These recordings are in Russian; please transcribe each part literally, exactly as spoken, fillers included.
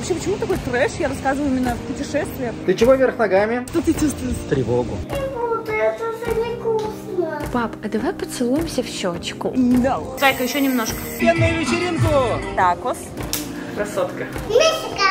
Вообще, почему такой трэш? Я рассказываю именно в путешествиях. Ты чего вверх ногами? Что ты чувствуешь? Тревогу. Это же невкусно. Пап, а давай поцелуемся в щечку? No. Зайка, еще немножко. Пенную вечеринку! Такос. Красотка. Мишка!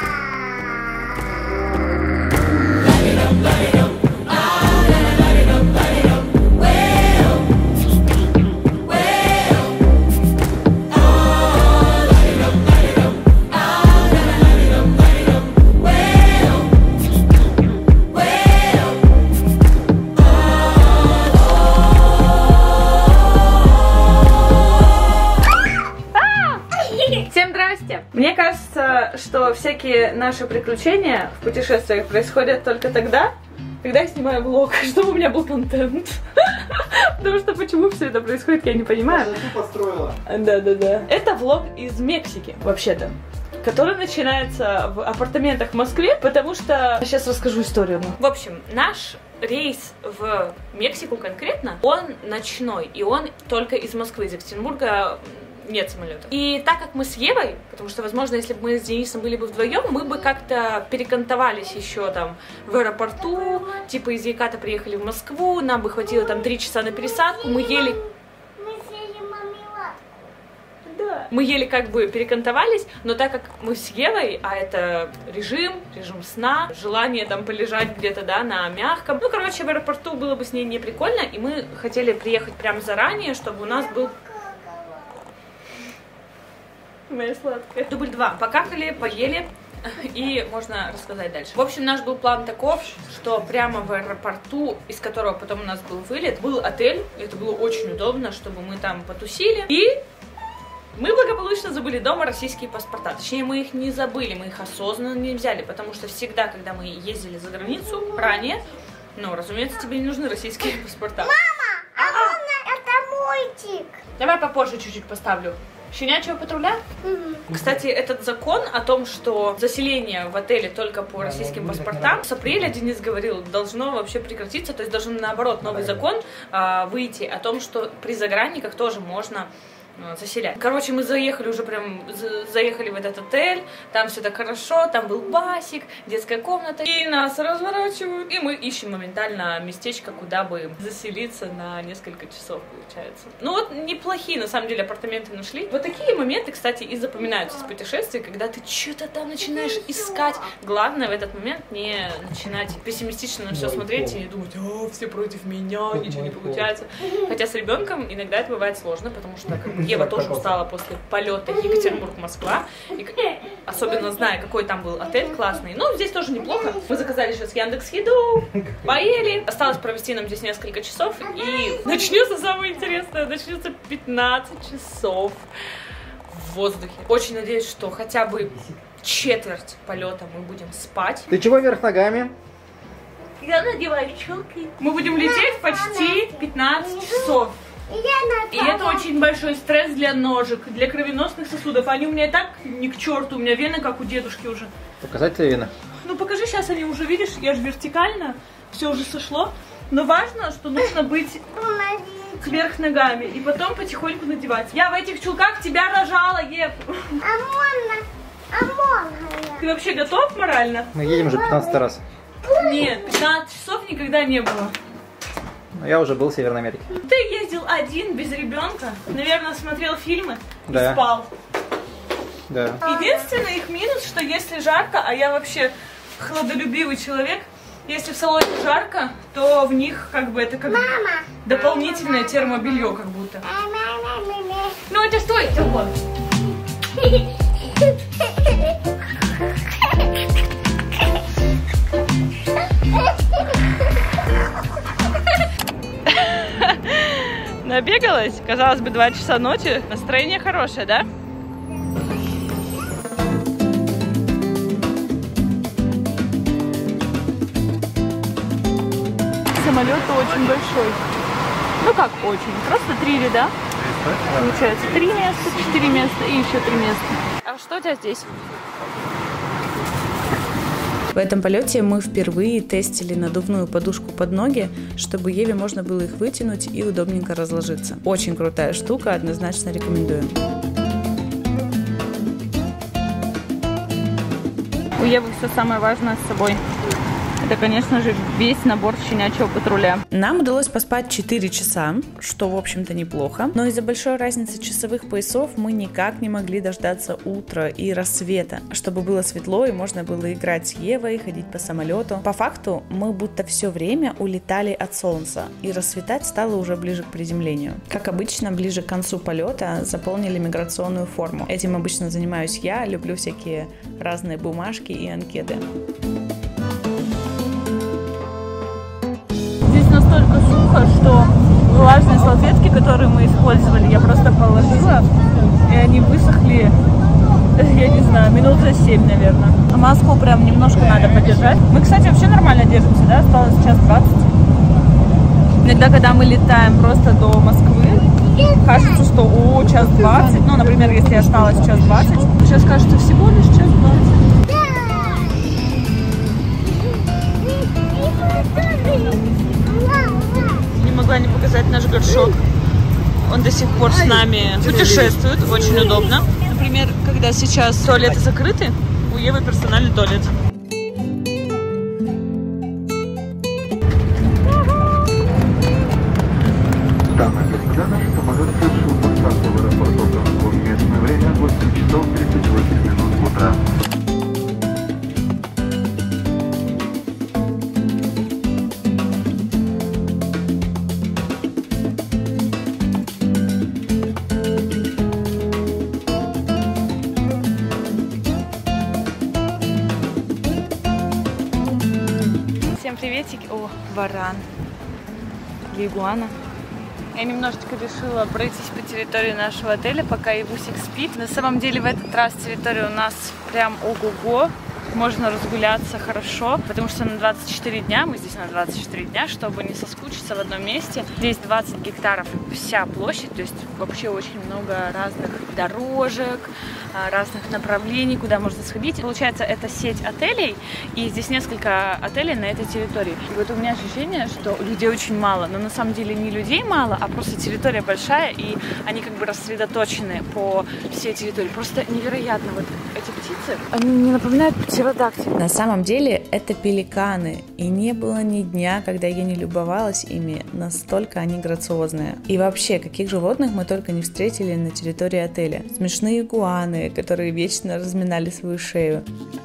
Мне кажется, что всякие наши приключения в путешествиях происходят только тогда, когда я снимаю влог, чтобы у меня был контент. Потому что почему все это происходит, я не понимаю. Ты построила. Да-да-да. Это влог из Мексики, вообще-то, который начинается в апартаментах в Москве, потому что... Сейчас расскажу историю. В общем, наш рейс в Мексику конкретно, он ночной, и он только из Москвы, из Екатеринбурга нет самолета. И так как мы с Евой, потому что, возможно, если бы мы с Денисом были бы вдвоем, мы бы как-то перекантовались еще там в аэропорту, типа из Еката приехали в Москву, нам бы хватило там три часа на пересадку, мы ели... Мы съели мармелад. Да. Мы еле как бы перекантовались, но так как мы с Евой, а это режим, режим сна, желание там полежать где-то, да, на мягком. Ну, короче, в аэропорту было бы с ней не прикольно, и мы хотели приехать прямо заранее, чтобы у нас был... Моя сладкая. Дубль два. Покакали, поели, и можно рассказать дальше. В общем, наш был план таков, что прямо в аэропорту, из которого потом у нас был вылет, был отель. Это было очень удобно, чтобы мы там потусили. И мы благополучно забыли дома российские паспорта. Точнее, мы их не забыли, мы их осознанно не взяли, потому что всегда, когда мы ездили за границу ранее, ну, разумеется, тебе не нужны российские паспорта. Мама, а можно это мультик? Давай попозже чуть-чуть поставлю. Щенячьего патруля? Mm-hmm. Кстати, этот закон о том, что заселение в отеле только по российским паспортам, с апреля, Денис говорил, должно вообще прекратиться, то есть должен наоборот новый закон а, выйти о том, что при загранниках тоже можно а, заселять. Короче, мы заехали уже прям, за, заехали в этот отель, там все так хорошо, там был басик, детская комната, и нас разворачивают, и мы ищем моментально местечко, куда бы заселиться на несколько часов, получается. Ну вот, неплохие, на самом деле, апартаменты нашли. Вот такие моменты, кстати, и запоминаются из путешествий, когда ты что-то там начинаешь искать. Главное в этот момент не начинать пессимистично на все смотреть и не думать, о, все против меня, ничего не получается. Хотя с ребенком иногда это бывает сложно, потому что как бы, Ева тоже устала после полета Екатеринбург-Москва, и, особенно зная, какой там был отель классный. Но здесь тоже неплохо. Мы заказали сейчас Яндекс.Еду, поели. Осталось провести нам здесь несколько часов, и начнется самое интересное, начнется пятнадцать часов в воздухе. Очень надеюсь, что хотя бы четверть полета мы будем спать. Ты чего вверх ногами? Я надеваю челки. Мы будем лететь почти пятнадцать часов. И это очень большой стресс для ножек, для кровеносных сосудов. Они у меня и так ни к черту, у меня вены как у дедушки уже. Показать тебе вены? Ну покажи, сейчас они уже, видишь, я же вертикально, все уже сошло. Но важно, что нужно быть кверх ногами и потом потихоньку надевать. Я в этих чулках тебя рожала, Ев. А можно? А можно? Ты вообще готов морально? Мы едем уже пятнадцатый раз. Нет, пятнадцать часов никогда не было. Я уже был в Северной Америке. Ты ездил один, без ребенка, наверное, смотрел фильмы и да. спал. Да. Единственный их минус, что если жарко, а я вообще хладолюбивый человек, если в салоне жарко, то в них как бы это как Мама. дополнительное термобелье как будто. Ну это что это вот? Набегалась? Казалось бы, два часа ночи. Настроение хорошее, да? Самолет-то очень большой. Ну как очень? Просто три ряда. Получается три места, четыре места и еще три места. А что у тебя здесь? В этом полете мы впервые тестили надувную подушку под ноги, чтобы Еве можно было их вытянуть и удобненько разложиться. Очень крутая штука, однозначно рекомендую. У Евы все самое важное с собой. Это, конечно же, весь набор щенячьего патруля. Нам удалось поспать четыре часа, что, в общем-то, неплохо. Но из-за большой разницы часовых поясов мы никак не могли дождаться утра и рассвета, чтобы было светло и можно было играть с Евой, ходить по самолету. По факту, мы будто все время улетали от солнца, и рассветать стало уже ближе к приземлению. Как обычно, ближе к концу полета заполнили миграционную форму. Этим обычно занимаюсь я, люблю всякие разные бумажки и анкеты. Настолько сухо, что влажные салфетки, которые мы использовали, я просто положила, и они высохли, я не знаю, минут за семь, наверное. А маску прям немножко надо подержать. Мы, кстати, вообще нормально держимся, да? Осталось час двадцать. Иногда, когда мы летаем просто до Москвы, кажется, что о, час двадцать. Ну, например, если осталось час двадцать, сейчас кажется всего лишь час двадцать. Не могла не показать наш горшок. Он до сих пор с нами путешествует, очень удобно. Например, когда сейчас туалеты закрыты, у Евы персональный туалет. Дамы и господа, наш самолет совершил посадку в аэропорту Гонконг. Местное время восемь часов тридцать восемь минут утра. Всем приветики. О, варан. Или игуана. Я немножечко решила пройтись по территории нашего отеля, пока Ивусик спит. На самом деле в этот раз территория у нас прям ого-го. Можно разгуляться хорошо, потому что на двадцать четыре дня, мы здесь на двадцать четыре дня, чтобы не соскучиться в одном месте. Здесь двадцать гектаров вся площадь, то есть вообще очень много разных дорожек, разных направлений, куда можно сходить. Получается, это сеть отелей, и здесь несколько отелей на этой территории. И вот у меня ощущение, что людей очень мало, но на самом деле не людей мало, а просто территория большая, и они как бы рассредоточены по всей территории. Просто невероятно. Вот эти птицы, они мне напоминают птеродактиль. На самом деле это пеликаны, и не было ни дня, когда я не любовалась ими, настолько они грациозные. И вообще, каких животных мы только не встретили на территории отеля. Смешные игуаны, которые вечно разминали свою шею.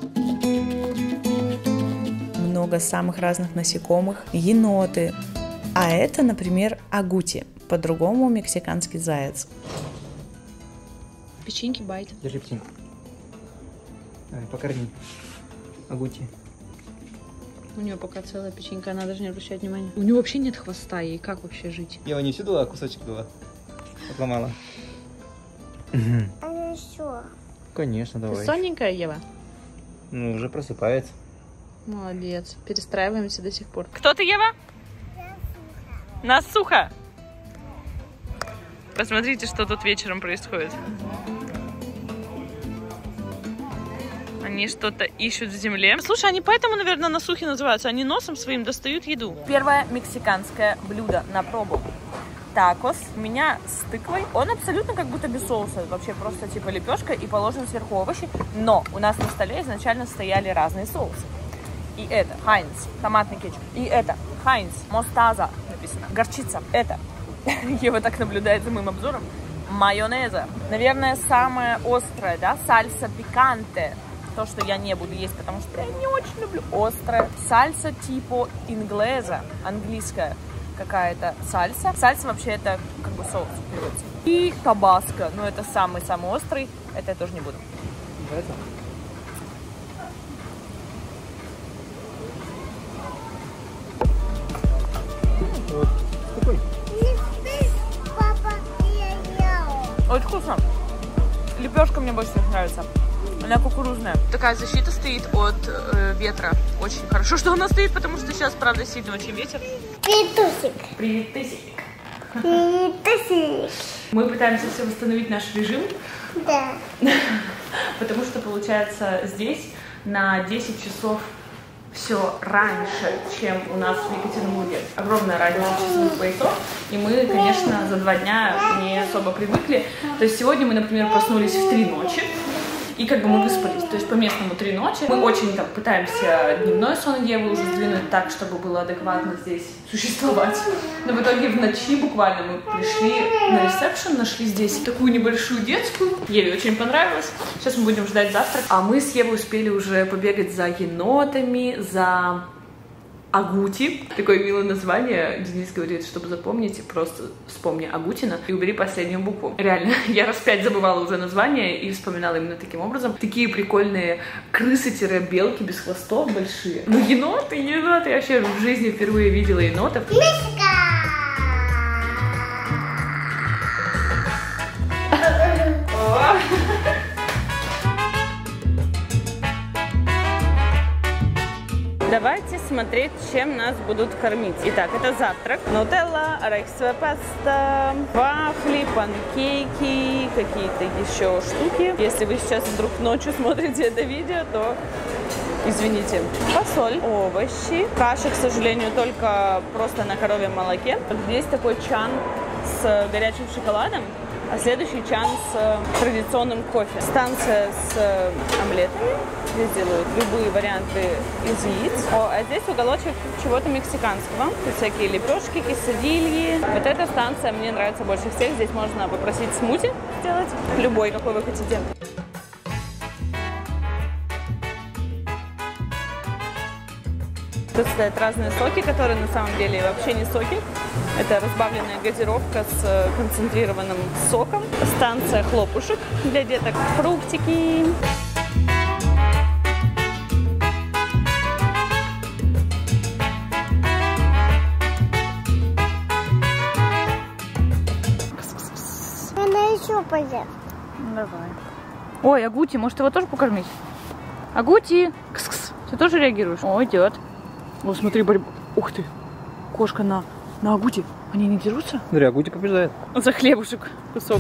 Много самых разных насекомых, еноты. А это, например, агути, по-другому мексиканский заяц. Печеньки байт. Держи птеньку. Давай, покорми. Агути. У нее пока целая печенька, она даже не обращает внимания. У нее вообще нет хвоста, ей как вообще жить? Ева не всю дала, а кусочек дала. Отломала. А еще? Конечно, давай. Ты сонненькая, Ева? Ну, уже просыпается. Молодец. Перестраиваемся до сих пор. Кто ты, Ева? Насуха. Посмотрите, что тут вечером происходит. Они что-то ищут в земле. Слушай, они поэтому, наверное, насухи называются. Они носом своим достают еду. Первое мексиканское блюдо на пробу. Такос. У меня с тыквой. Он абсолютно как будто без соуса. Вообще просто типа лепешка и положены сверху овощи. Но у нас на столе изначально стояли разные соусы. И это Хайнц, томатный кетчуп. И это Хайнц, мостаза написано. Горчица. Это. Ева так наблюдает за моим обзором. Майонеза. Наверное, самое острое, да? Сальса пиканте. То, что я не буду есть, потому что я не очень люблю острое. Сальса типа инглеза, английская какая-то сальса. Сальса вообще это как бы соус переводится. И табаско, ну это самый-самый острый, это я тоже не буду. Нравится? Вот. Какой? Папа, я ел. Очень вкусно. Лепешка мне больше нравится. Она кукурузная. Такая защита стоит от э, ветра. Очень хорошо, что она стоит, потому что сейчас, правда, сильный очень ветер. Петусик. Приветысик. Петусик. Мы пытаемся все восстановить наш режим, Да. потому что, получается, здесь на десять часов все раньше, чем у нас в Екатеринбурге. Огромная разница часовых поясов. И мы, конечно, за два дня не особо привыкли. То есть сегодня мы, например, проснулись в три ночи. и как бы мы выспались. То есть по местному три ночи. Мы очень там пытаемся дневной сон Евы уже сдвинуть так, чтобы было адекватно здесь существовать. Но в итоге в ночи буквально мы пришли на ресепшн, нашли здесь такую небольшую детскую. Еве очень понравилось. Сейчас мы будем ждать завтрак. А мы с Евой успели уже побегать за енотами, за Агути. Такое милое название. Денис говорит, чтобы запомнить, просто вспомни Агутина и убери последнюю букву. Реально, я раз пять забывала уже название и вспоминала именно таким образом. Такие прикольные крысы-белки без хвостов большие. Ну, еноты, еноты. Я вообще в жизни впервые видела енотов. Давайте смотреть, чем нас будут кормить. Итак, это завтрак. Нутелла, арахисовая паста, вафли, панкейки, какие-то еще штуки. Если вы сейчас вдруг ночью смотрите это видео, то извините. Фасоль, овощи. Каша, к сожалению, только просто на коровьем молоке. Здесь такой чан с горячим шоколадом, а следующий чан с традиционным кофе. Станция с омлетами. Здесь делают любые варианты из яиц. О, а здесь уголочек чего-то мексиканского. Тут всякие лепешки, quesadillas. Вот эта станция мне нравится больше всех. Здесь можно попросить смузи сделать. Любой, какой вы хотите. Тут стоят разные соки, которые на самом деле вообще не соки. Это разбавленная газировка с концентрированным соком. Станция хлопушек для деток. Фруктики. Она еще пойдет. Давай. Ой, Агути, может его тоже покормить? Агути! Кс-кс. Ты тоже реагируешь? О, идет. О, смотри, борьба. Ух ты. Кошка на, на Агути. Они не дерутся? Смотри, Агути побеждает. За хлебушек кусок.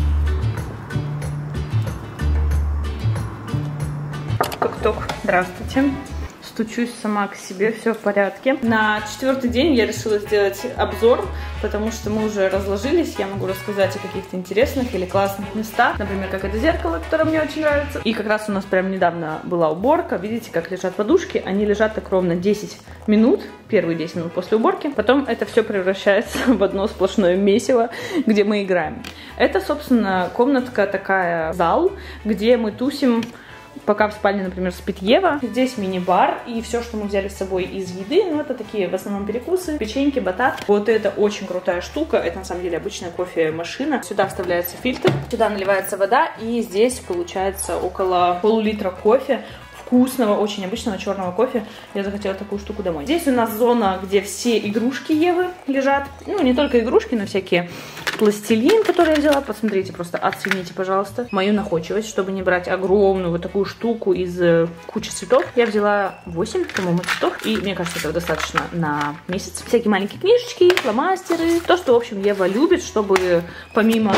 Тук-тук. Здравствуйте. Стучусь сама к себе, все в порядке. На четвертый день я решила сделать обзор, потому что мы уже разложились. Я могу рассказать о каких-то интересных или классных местах. Например, как это зеркало, которое мне очень нравится. И как раз у нас прям недавно была уборка. Видите, как лежат подушки? Они лежат так ровно десять минут. Первые десять минут после уборки. Потом это все превращается в одно сплошное месиво, где мы играем. Это, собственно, комнатка такая, зал, где мы тусим. Пока в спальне, например, спит Ева. Здесь мини-бар и все, что мы взяли с собой из еды, ну, это такие в основном перекусы, печеньки, батат. Вот это очень крутая штука. Это на самом деле обычная кофемашина. Сюда вставляется фильтр, сюда наливается вода, и здесь получается около полулитра кофе. Вкусного, очень обычного черного кофе. Я захотела такую штуку домой. Здесь у нас зона, где все игрушки Евы лежат. Ну, не только игрушки, но всякие пластилин, который я взяла. Посмотрите, просто оцените, пожалуйста, мою находчивость, чтобы не брать огромную вот такую штуку из э, кучи цветов. Я взяла восемь, по-моему, цветов. И мне кажется, этого достаточно на месяц. Всякие маленькие книжечки, фломастеры. То, что, в общем, Ева любит, чтобы помимо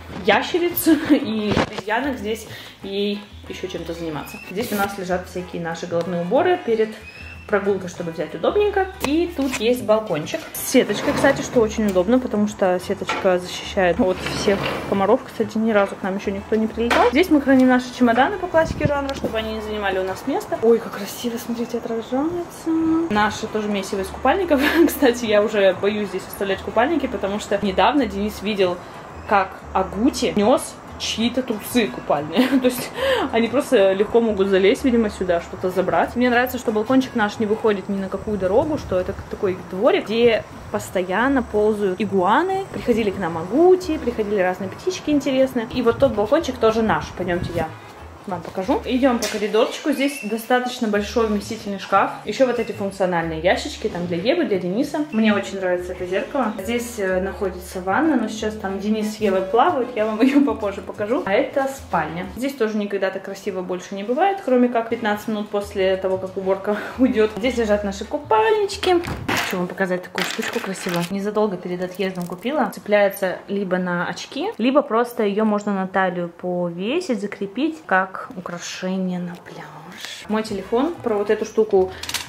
ящериц и обезьянок здесь ей еще чем-то заниматься. Здесь у нас лежат всякие наши головные уборы перед прогулкой, чтобы взять удобненько. И тут есть балкончик. Сеточка, кстати, что очень удобно, потому что сеточка защищает от всех комаров. Кстати, ни разу к нам еще никто не прилетал. Здесь мы храним наши чемоданы по классике жанра, чтобы они не занимали у нас место. Ой, как красиво, смотрите, отражается. Наши тоже месиво из купальников. Кстати, я уже боюсь здесь оставлять купальники, потому что недавно Денис видел, как Агути нес чьи-то трусы купальные. То есть они просто легко могут залезть, видимо, сюда, что-то забрать. Мне нравится, что балкончик наш не выходит ни на какую дорогу, что это такой дворик, где постоянно ползают игуаны. Приходили к нам Агути, приходили разные птички интересные. И вот тот балкончик тоже наш. Пойдемте, я вам покажу. Идем по коридорчику. Здесь достаточно большой вместительный шкаф. Еще вот эти функциональные ящички там для Евы, для Дениса. Мне очень нравится это зеркало. Здесь э, находится ванна, но сейчас там Денис с Евой плавают. Я вам ее попозже покажу. А это спальня. Здесь тоже никогда так красиво больше не бывает, кроме как пятнадцать минут после того, как уборка уйдет. Здесь лежат наши купальнички. Хочу вам показать такую штучку красивую. Незадолго перед отъездом купила. Цепляется либо на очки, либо просто ее можно на талию повесить, закрепить, как украшение на пляж. Мой телефон, про вот эту штуку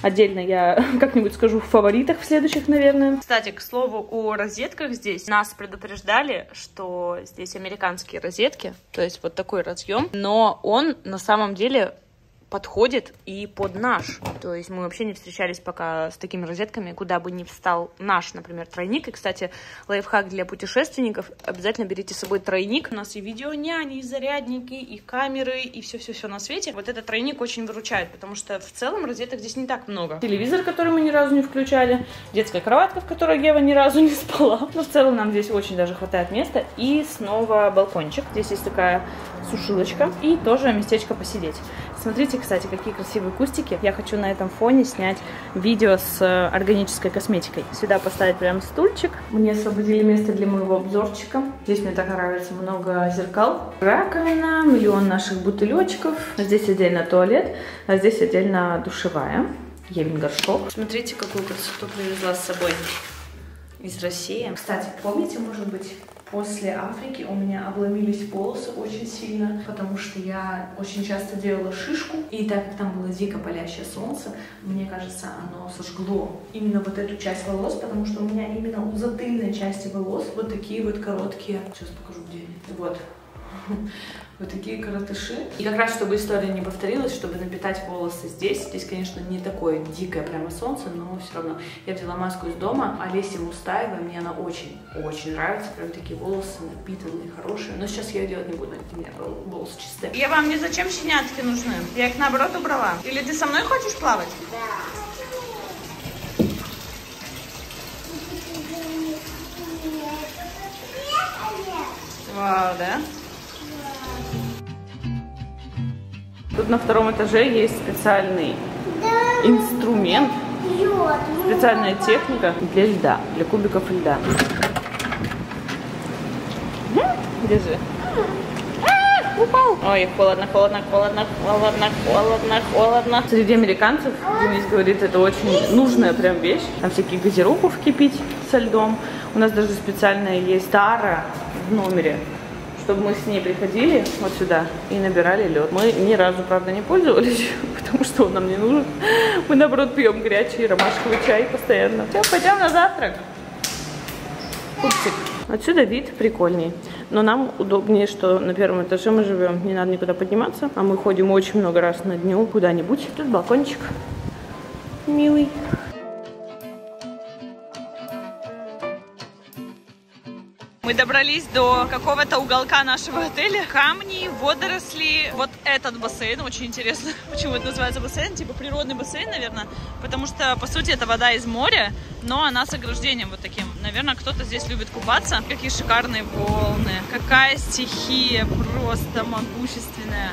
Отдельно я как-нибудь скажу в фаворитах в следующих, наверное. Кстати, к слову о розетках здесь. Нас предупреждали, что здесь американские розетки, то есть вот такой разъем, но он на самом деле подходит и под наш. То есть мы вообще не встречались пока с такими розетками, куда бы ни встал наш, например, тройник. И, кстати, лайфхак для путешественников. Обязательно берите с собой тройник. У нас и видеоняни, и зарядники, и камеры, и все-все-все на свете. Вот этот тройник очень выручает, потому что в целом розеток здесь не так много. Телевизор, который мы ни разу не включали. Детская кроватка, в которой Ева ни разу не спала. Но в целом нам здесь очень даже хватает места. И снова балкончик. Здесь есть такая сушилочка. И тоже местечко посидеть. Смотрите, кстати, какие красивые кустики. Я хочу на этом фоне снять видео с органической косметикой. Сюда поставить прям стульчик. Мне освободили место для моего обзорчика. Здесь мне так нравится, много зеркал. Раковина, миллион наших бутылечков. Здесь отдельно туалет, а здесь отдельно душевая. Евин горшок. Смотрите, какую красоту привезла с собой из России. Кстати, помните, может быть, после Африки у меня обломились волосы очень сильно, потому что я очень часто делала шишку, и так как там было дико палящее солнце, мне кажется, оно сожгло именно вот эту часть волос, потому что у меня именно у затыльной части волос вот такие вот короткие. Сейчас покажу, где они. Вот. Вот такие коротыши. И как раз, чтобы история не повторилась, чтобы напитать волосы здесь. Здесь, конечно, не такое дикое прямо солнце, но все равно. Я взяла маску из дома, Олеси Мустаевой. Мне она очень-очень нравится. Прям такие волосы напитанные, хорошие. Но сейчас я ее делать не буду, у меня волосы чистые. Я вам не зачем щенятки нужны? Я их наоборот убрала. Или ты со мной хочешь плавать? Да. Вау, да? Тут на втором этаже есть специальный инструмент, специальная техника для льда, для кубиков льда. Держи. А, упал. Ой, холодно, холодно, холодно, холодно, холодно, холодно. Среди американцев, Денис говорит, это очень нужная прям вещь. Там всякие газировку вкипить со льдом. У нас даже специальная есть тара в номере, чтобы мы с ней приходили вот сюда и набирали лед. Мы ни разу, правда, не пользовались, потому что он нам не нужен. Мы, наоборот, пьем горячий ромашковый чай постоянно. Все, пойдем на завтрак. Пупсик. Отсюда вид прикольней. Но нам удобнее, что на первом этаже мы живем, не надо никуда подниматься. А мы ходим очень много раз на дню куда-нибудь. Тут балкончик милый. Мы добрались до какого-то уголка нашего отеля. Камни, водоросли. Вот этот бассейн. Очень интересно, почему это называется бассейн. Типа природный бассейн, наверное. Потому что, по сути, это вода из моря, но она с ограждением вот таким. Наверное, кто-то здесь любит купаться. Какие шикарные волны. Какая стихия просто могущественная.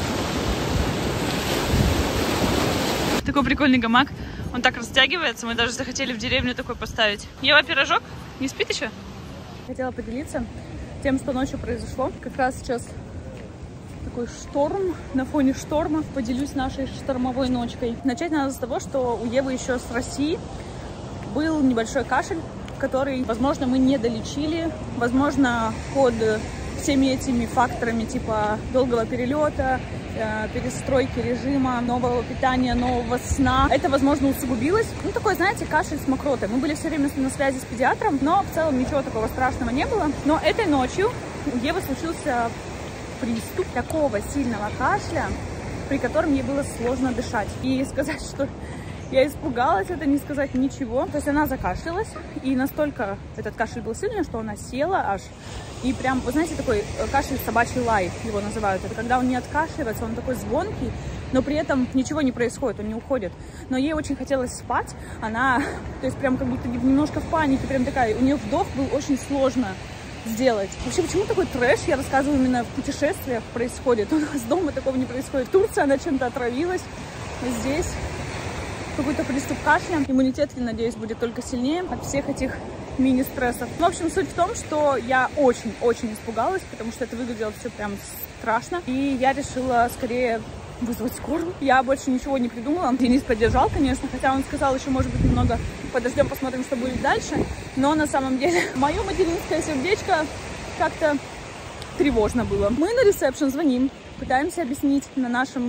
Такой прикольный гамак. Он так растягивается. Мы даже захотели в деревню такой поставить. Ева, пирожок? Не спит еще? Хотела поделиться тем, что ночью произошло. Как раз сейчас такой шторм, на фоне шторма. Поделюсь нашей штормовой ночкой. Начать надо с того, что у Евы еще с России был небольшой кашель, который, возможно, мы не долечили. Возможно, под всеми этими факторами типа долгого перелета, перестройки режима, нового питания, нового сна. Это, возможно, усугубилось. Ну, такой, знаете, кашель с мокротой. Мы были все время на связи с педиатром, но в целом ничего такого страшного не было. Но этой ночью у Евы случился приступ такого сильного кашля, при котором ей было сложно дышать. И сказать, что я испугалась, это не сказать ничего. То есть она закашлялась, и настолько этот кашель был сильный, что она села аж. И прям, вы знаете, такой кашель собачий лай его называют. Это когда он не откашливается, он такой звонкий, но при этом ничего не происходит, он не уходит. Но ей очень хотелось спать. Она, то есть прям как будто немножко в панике, прям такая. У нее вдох был очень сложно сделать. Вообще, почему такой трэш, я рассказываю, именно в путешествиях происходит? У нас дома такого не происходит. В Турции она чем-то отравилась. Здесь какой-то приступ кашля. Иммунитет, я надеюсь, будет только сильнее от всех этих мини-стрессов. В общем, суть в том, что я очень-очень испугалась, потому что это выглядело все прям страшно. И я решила скорее вызвать скорую. Я больше ничего не придумала. Денис поддержал, конечно, хотя он сказал, еще, может быть, немного подождем, посмотрим, что будет дальше. Но на самом деле мое материнское сердечко как-то тревожно было. Мы на ресепшн звоним, пытаемся объяснить на нашем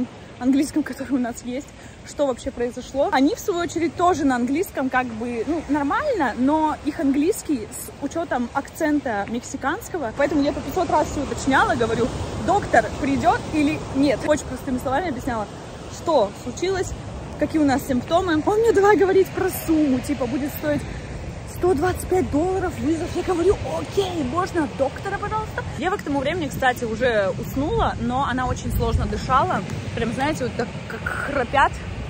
английском, который у нас есть, что вообще произошло. Они, в свою очередь, тоже на английском как бы, ну, нормально, но их английский с учетом акцента мексиканского, поэтому я по пятьсот раз все уточняла, говорю, доктор придет или нет. Очень простыми словами объясняла, что случилось, какие у нас симптомы. Он мне давай говорить про сумму, типа, будет стоить сто двадцать пять долларов вызов. Я говорю, окей, можно доктора, пожалуйста? Ева к тому времени, кстати, уже уснула, но она очень сложно дышала. Прям, знаете, вот так, как храпят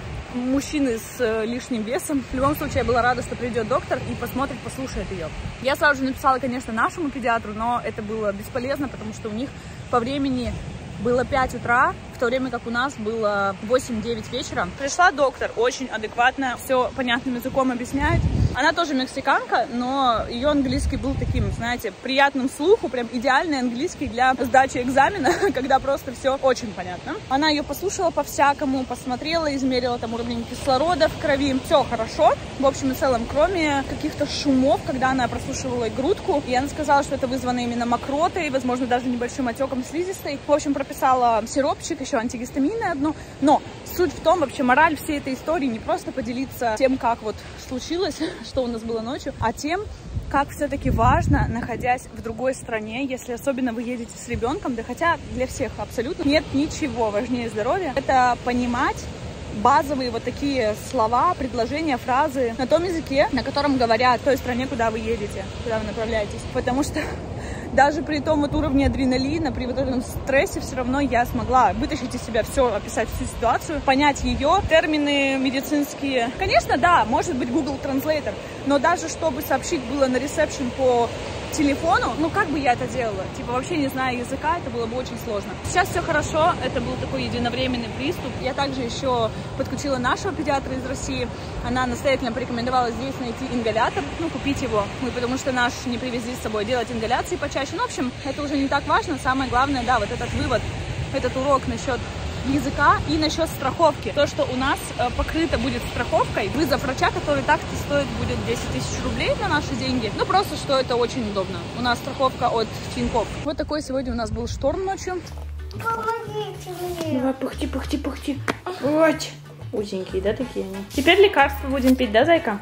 мужчины с лишним весом. В любом случае, я была рада, что придет доктор и посмотрит, послушает ее. Я сразу же написала, конечно, нашему педиатру, но это было бесполезно, потому что у них по времени было пять утра, в то время как у нас было восемь-девять вечера. Пришла доктор, очень адекватно, все понятным языком объясняет. Она тоже мексиканка, но ее английский был таким, знаете, приятным слуху, прям идеальный английский для сдачи экзамена, когда просто все очень понятно. Она ее послушала по-всякому, посмотрела, измерила там уровень кислорода в крови. Все хорошо, в общем и целом, кроме каких-то шумов, когда она прослушивала грудку. И она сказала, что это вызвано именно мокротой, возможно, даже небольшим отеком слизистой. В общем, прописала сиропчик, еще антигистаминное одно. Но суть в том, вообще, мораль всей этой истории не просто поделиться тем, как вот случилось, что у нас было ночью, а тем, как все-таки важно, находясь в другой стране, если особенно вы едете с ребенком, да хотя для всех абсолютно нет ничего важнее здоровья, это понимать базовые вот такие слова, предложения, фразы на том языке, на котором говорят в той стране, куда вы едете, куда вы направляетесь. Потому что даже при том вот уровне адреналина, при вот этом стрессе все равно я смогла вытащить из себя все, описать всю ситуацию, понять ее, термины медицинские. Конечно, да, может быть Google Translator, но даже чтобы сообщить было на ресепшн по телефону, ну как бы я это делала? Типа вообще не зная языка, это было бы очень сложно. Сейчас все хорошо, это был такой единовременный приступ. Я также еще подключила нашего педиатра из России. Она настоятельно порекомендовала здесь найти ингалятор, ну купить его. Мы потому что наш не привезли с собой, делать ингаляции почаще. Ну в общем, это уже не так важно. Самое главное, да, вот этот вывод, этот урок насчет языка и насчет страховки. То, что у нас э, покрыто будет страховкой, вызов врача, который так-то стоит будет десять тысяч рублей на наши деньги. Ну, просто, что это очень удобно. У нас страховка от Тинькофф. Вот такой сегодня у нас был шторм ночью. Помогите мне. Давай, пыхти, пыхти, пыхти. Вот. Узенькие, да, такие они? Теперь лекарства будем пить, да, зайка?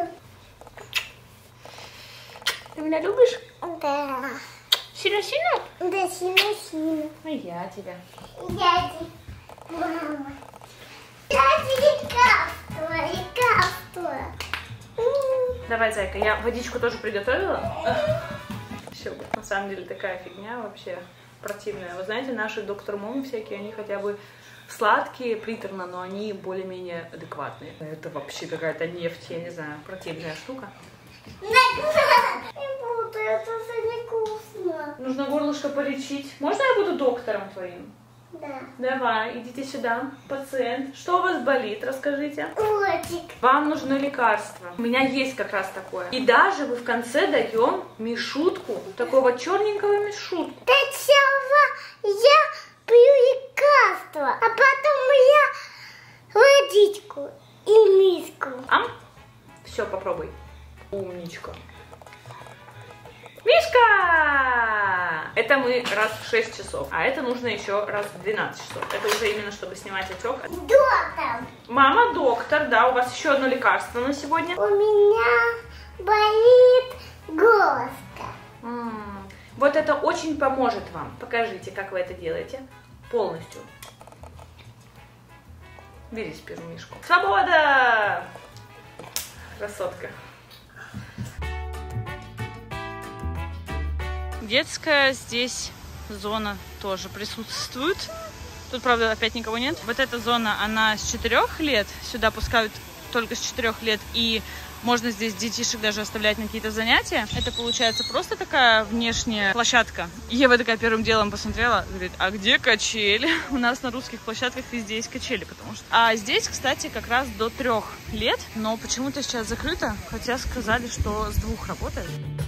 Ты меня любишь? Да. Сильно-сильно? Да, сильно-сильно. А я тебя. Дядя, мама. Дядя, лекарство, лекарство. Давай, зайка, я водичку тоже приготовила. Все, на самом деле такая фигня вообще противная. Вы знаете, наши доктор Мом всякие, они хотя бы сладкие, приторно, но они более-менее адекватные. Это вообще какая-то нефть, я не знаю, противная штука. Не буду, это же невкусно. Нужно горлышко полечить. Можно я буду доктором твоим? Да. Давай, идите сюда, пациент. Что у вас болит, расскажите. Котик. Вам нужно лекарство. У меня есть как раз такое. И даже мы в конце даем мишутку, такого черненького мишутку. Сначала я пью лекарство, а потом я водичку и миску. Ам? Все, попробуй. Умничка. Мишка! Это мы раз в шесть часов, а это нужно еще раз в двенадцать часов. Это уже именно, чтобы снимать отек. Доктор. Мама доктор, да, у вас еще одно лекарство на сегодня. У меня болит горлышко. М-м. Вот это очень поможет вам. Покажите, как вы это делаете полностью. Бери сперва мишку. Свобода! Красотка. Детская здесь зона тоже присутствует. Тут, правда, опять никого нет. Вот эта зона, она с четырёх лет. Сюда пускают только с четырёх лет. И можно здесь детишек даже оставлять на какие-то занятия. Это получается просто такая внешняя площадка. Ева такая первым делом посмотрела, говорит, а где качели? У нас на русских площадках везде есть качели, потому что... А здесь, кстати, как раз до трех лет, но почему-то сейчас закрыто, хотя сказали, что с двух работает.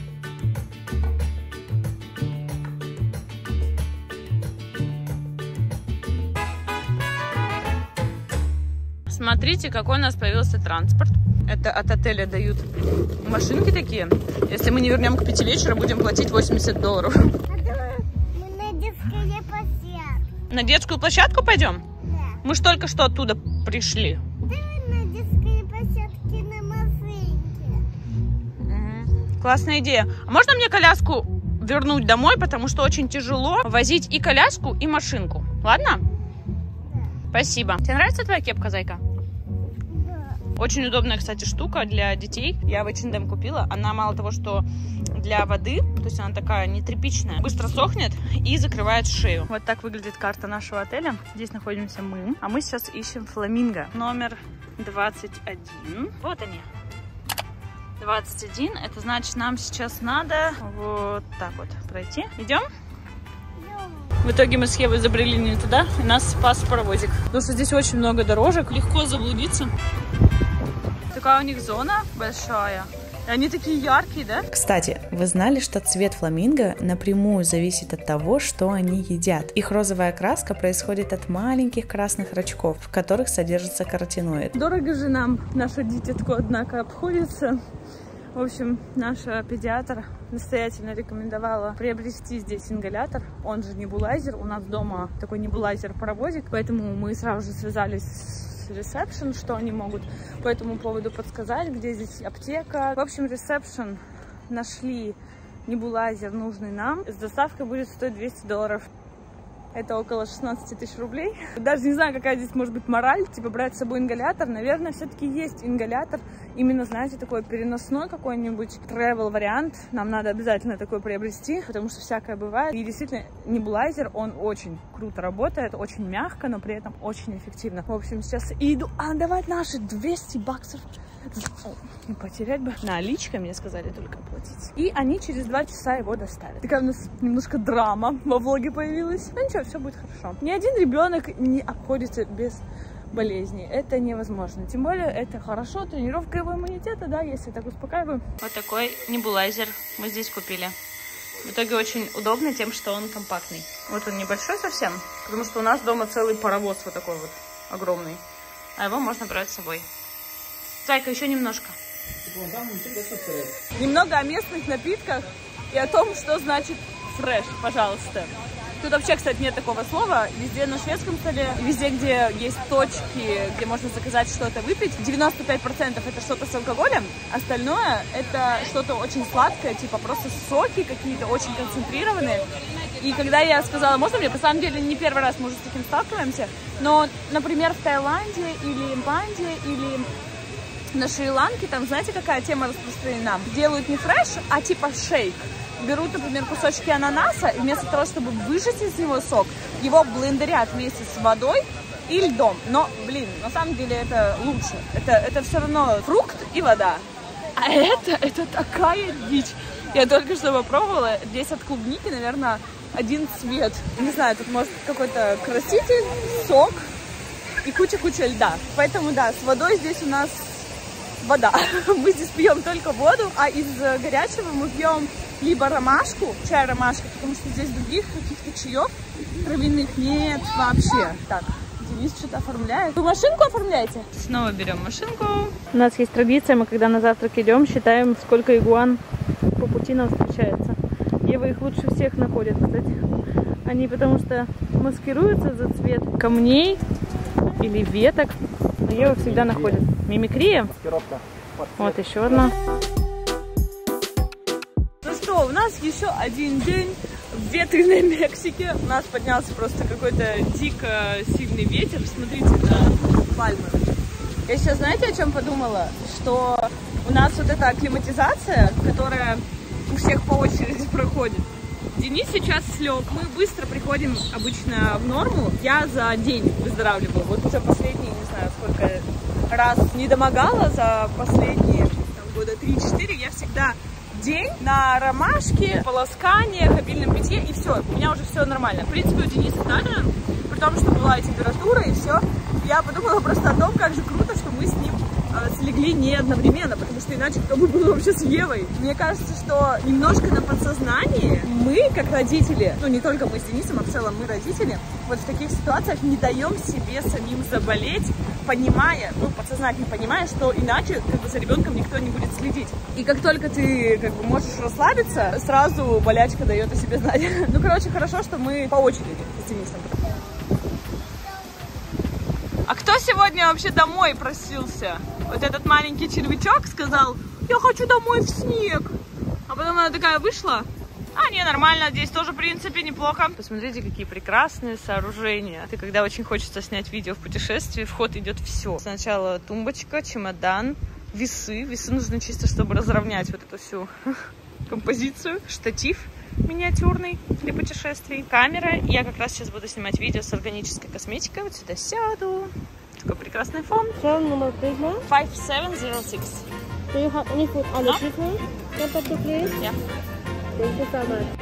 Смотрите, какой у нас появился транспорт. Это от отеля дают машинки такие. Если мы не вернем к пяти вечера, будем платить восемьдесят долларов. Мы на детскую площадку. На детскую площадку пойдем? Да. Мы ж только что оттуда пришли. На детской площадке на машинке. Угу. Классная идея. А можно мне коляску вернуть домой, потому что очень тяжело возить и коляску, и машинку. Ладно? Да. Спасибо. Тебе нравится твоя кепка, зайка? Да. Очень удобная, кстати, штука для детей. Я в эйч энд эм купила. Она мало того, что для воды, то есть она такая не тряпичная, быстро сохнет и закрывает шею. Вот так выглядит карта нашего отеля. Здесь находимся мы. А мы сейчас ищем фламинго. Номер двадцать один. Вот они. двадцать один. Это значит, нам сейчас надо вот так вот пройти. Идем? В итоге мы с Евой забрели не туда, и нас спас паровозик. Потому что здесь очень много дорожек, легко заблудиться. Такая у них зона большая. И они такие яркие, да? Кстати, вы знали, что цвет фламинго напрямую зависит от того, что они едят? Их розовая окраска происходит от маленьких красных рачков, в которых содержится каротиноид. Дорого же нам наша дитятко, однако, обходится. В общем, наша педиатр настоятельно рекомендовала приобрести здесь ингалятор. Он же небулайзер. У нас дома такой небулайзер-паровозик, поэтому мы сразу же связались с ресепшн, что они могут по этому поводу подсказать, где здесь аптека. В общем, ресепшн нашли небулайзер, нужный нам. С доставкой будет стоить двести долларов. Это около шестнадцати тысяч рублей. Даже не знаю, какая здесь может быть мораль, типа брать с собой ингалятор. Наверное, все-таки есть ингалятор. Именно, знаете, такой переносной какой-нибудь travel вариант. Нам надо обязательно такой приобрести, потому что всякое бывает. И действительно, небулайзер, он очень круто работает, очень мягко, но при этом очень эффективно. В общем, сейчас иду отдавать наши двести баксов. О, не потерять бы. Наличкой мне сказали только оплатить. И они через два часа его доставят. Такая у нас немножко драма во влоге появилась. Ну ничего, все будет хорошо. Ни один ребенок не обходится без болезни. Это невозможно. Тем более, это хорошо. Тренировка его иммунитета, да, если так успокаиваю. Вот такой небулайзер мы здесь купили. В итоге очень удобный тем, что он компактный. Вот он небольшой совсем, потому что у нас дома целый паровоз вот такой вот огромный. А его можно брать с собой. Зайка, еще немножко. Немного о местных напитках и о том, что значит фреш, пожалуйста. Тут вообще, кстати, нет такого слова. Везде на шведском столе, везде, где есть точки, где можно заказать что-то выпить, девяносто пять процентов это что-то с алкоголем, остальное это что-то очень сладкое, типа просто соки какие-то очень концентрированные. И когда я сказала, можно мне, по самом деле, не первый раз мы уже с таким сталкиваемся, но, например, в Таиланде или Ирландии, или на Шри-Ланке, там, знаете, какая тема распространена? Делают не фреш, а типа шейк. Берут, например, кусочки ананаса, и вместо того, чтобы выжать из него сок, его блендерят вместе с водой и льдом. Но, блин, на самом деле это лучше. Это, это все равно фрукт и вода. А это, это такая дичь. Я только что попробовала. Здесь от клубники, наверное, один цвет. Не знаю, тут может какой-то краситель, сок и куча-куча льда. Поэтому, да, с водой здесь у нас вода. Мы здесь пьем только воду, а из горячего мы пьем либо ромашку, чай ромашка, потому что здесь других каких-то чаев травяных нет вообще. Так, Денис что-то оформляет. Вы машинку оформляете? Снова берем машинку. У нас есть традиция, мы когда на завтрак идем, считаем, сколько игуан по пути нам встречается. Ева их лучше всех находит, кстати. Они потому что маскируются за цвет камней или веток. Но Ева всегда находит. Мимикрия. Маскировка. Вот еще одна. Ну что, у нас еще один день в ветреной Мексике. У нас поднялся просто какой-то дико сильный ветер. Смотрите на пальмы. Я сейчас, знаете, о чем подумала? Что у нас вот эта акклиматизация, которая у всех по очереди проходит. Денис сейчас слег. Мы быстро приходим обычно в норму. Я за день выздоравливаю. Вот уже последние, не знаю, сколько раз не домогала за последние там, года три-четыре. Я всегда день на ромашке, полосканиях, обильном питье, и все. У меня уже все нормально. В принципе, у Дениса также, при том, что была и температура, и все. Я подумала просто о том, как же круто, что мы с ним э, слегли не одновременно, потому что иначе кто бы был вообще с Евой. Мне кажется, что немножко на подсознании мы, как родители, ну не только мы с Денисом, а в целом мы родители, вот в таких ситуациях не даем себе самим заболеть, понимая, ну подсознательно понимая, что иначе как бы, за ребенком никто не будет следить. И как только ты как бы можешь расслабиться, сразу болячка дает о себе знать. Ну короче, хорошо, что мы по очереди с Денисом. сегодня вообще домой просился? Вот этот маленький червячок сказал, я хочу домой в снег. А потом она такая вышла. А, не, нормально, здесь тоже, в принципе, неплохо. Посмотрите, какие прекрасные сооружения. Ты, когда очень хочется снять видео в путешествии, в ход идет все. Сначала тумбочка, чемодан, весы. Весы нужны чисто, чтобы разровнять вот эту всю композицию. Штатив миниатюрный для путешествий. Камера. Я как раз сейчас буду снимать видео с органической косметикой. Вот сюда сяду. Такой прекрасный фон. Phone number, please, ma'am. five seven zero six. Do you have any food allergy, sir? Contact to please. Yeah. Thank you so much.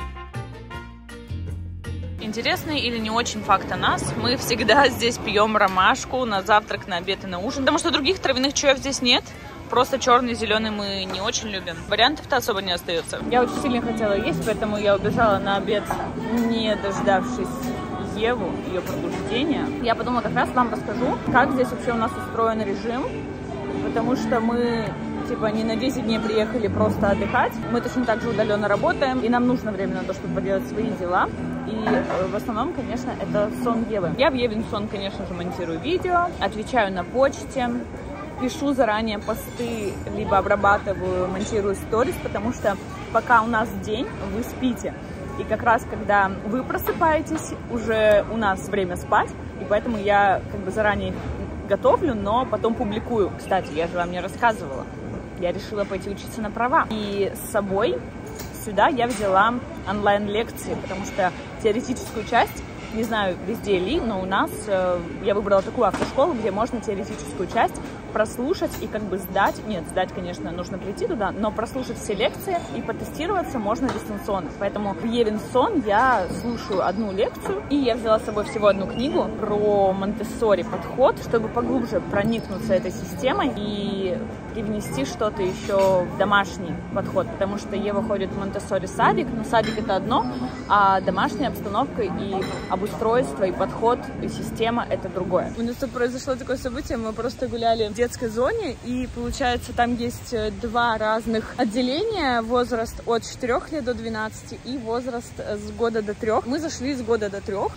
Интересный или не очень факт о нас. Мы всегда здесь пьем ромашку на завтрак, на обед и на ужин. Потому что других травяных чаев здесь нет. Просто черный, зеленый мы не очень любим. Вариантов-то особо не остается. Я очень сильно хотела есть, поэтому я убежала на обед, не дождавшись Еву, ее пробуждения. Я подумала, как раз вам расскажу, как здесь вообще у нас устроен режим. Потому что мы... Типа не на десять дней приехали просто отдыхать. Мы точно так же удаленно работаем, и нам нужно время на то, чтобы поделать свои дела. И э, в основном, конечно, это сон Евы. Я в Евин сон, конечно же, монтирую видео, отвечаю на почте, пишу заранее посты, либо обрабатываю, монтирую сторис, потому что пока у нас день, вы спите. И как раз, когда вы просыпаетесь, уже у нас время спать, и поэтому я как бы заранее готовлю, но потом публикую. Кстати, я же вам не рассказывала. Я решила пойти учиться на права. И с собой сюда я взяла онлайн-лекции, потому что теоретическую часть, не знаю, везде ли, но у нас э, я выбрала такую автошколу, где можно теоретическую часть прослушать и как бы сдать. Нет, сдать, конечно, нужно прийти туда, но прослушать все лекции и потестироваться можно дистанционно. Поэтому в Евин сон я слушаю одну лекцию, и я взяла с собой всего одну книгу про Монтессори подход, чтобы поглубже проникнуться этой системой и привнести что-то еще в домашний подход, потому что Ева ходит в Монтессори садик, но садик это одно, а домашняя обстановка и обустройство, и подход, и система это другое. У нас тут произошло такое событие, мы просто гуляли в детской зоне, и получается там есть два разных отделения, возраст от четырёх лет до двенадцати и возраст с года до трех. Мы зашли с года до трех.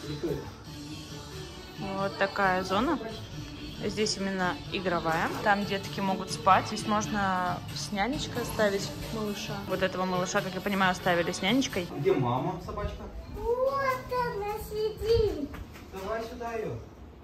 Вот такая зона. Здесь именно игровая. Там детки могут спать. Здесь можно с нянечкой оставить малыша. Вот этого малыша, как я понимаю, оставили с нянечкой. Где мама, собачка? Вот она сидит. Давай сюда ее.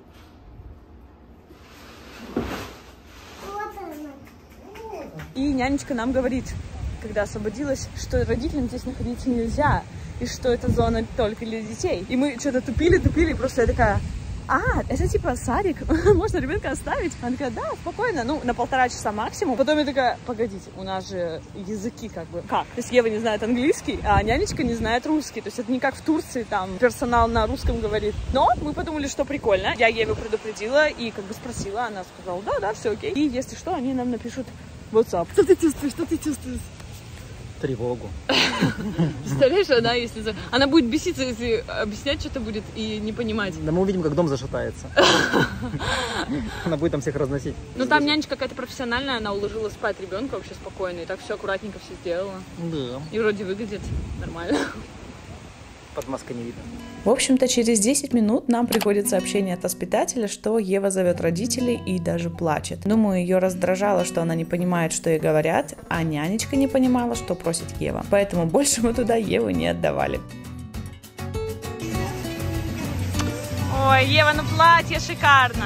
Вот она. Вот. И нянечка нам говорит, когда освободилась, что родителям здесь находиться нельзя. И что это зона только для детей. И мы что-то тупили, тупили, и просто я такая... А, это типа садик, можно ребенка оставить? Она такая, да, спокойно, ну, на полтора часа максимум. Потом я такая, погодите, у нас же языки как бы, как? То есть Ева не знает английский, а нянечка не знает русский. То есть это не как в Турции, там, персонал на русском говорит. Но мы подумали, что прикольно. Я Еву предупредила и как бы спросила, она сказала, да, да, все окей. И если что, они нам напишут WhatsApp. Что ты чувствуешь, что ты чувствуешь? Тревогу. Представляешь, она, если... Она будет беситься, если объяснять что-то будет и не понимать. Да мы увидим, как дом зашатается. Она будет там всех разносить. Ну там нянечка какая-то профессиональная, она уложила спать ребенка вообще спокойно, и так все аккуратненько все сделала. Да. И вроде выглядит нормально. Под маской не видно. В общем-то, через десять минут нам приходит сообщение от воспитателя, что Ева зовет родителей и даже плачет. Думаю, ее раздражало, что она не понимает, что ей говорят, а нянечка не понимала, что просит Ева. Поэтому больше мы туда Еву не отдавали. Ой, Ева, ну платье шикарно!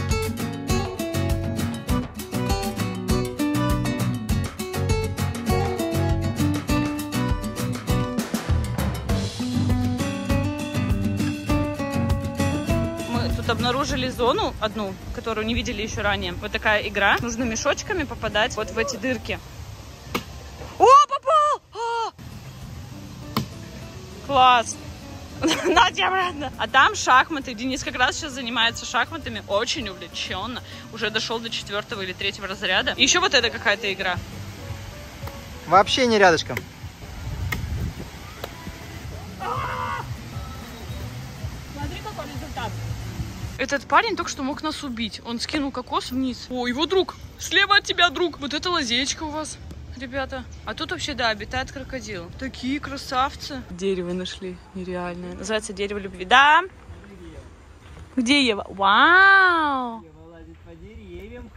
Обнаружили зону одну, которую не видели еще ранее. Вот такая игра. Нужно мешочками попадать вот в эти дырки. О, попал! А! Класс! На тебе обратно! А там шахматы. Денис как раз сейчас занимается шахматами. Очень увлеченно. Уже дошел до четвертого или третьего разряда. И еще вот это какая-то игра. Вообще не рядышком. Смотри, какой результат. Этот парень только что мог нас убить. Он скинул кокос вниз. О, его друг. Слева от тебя, друг. Вот это лазеечка у вас, ребята. А тут вообще, да, обитает крокодил. Такие красавцы. Дерево нашли. Нереальное. Называется дерево любви. Да? Где Ева? Вау!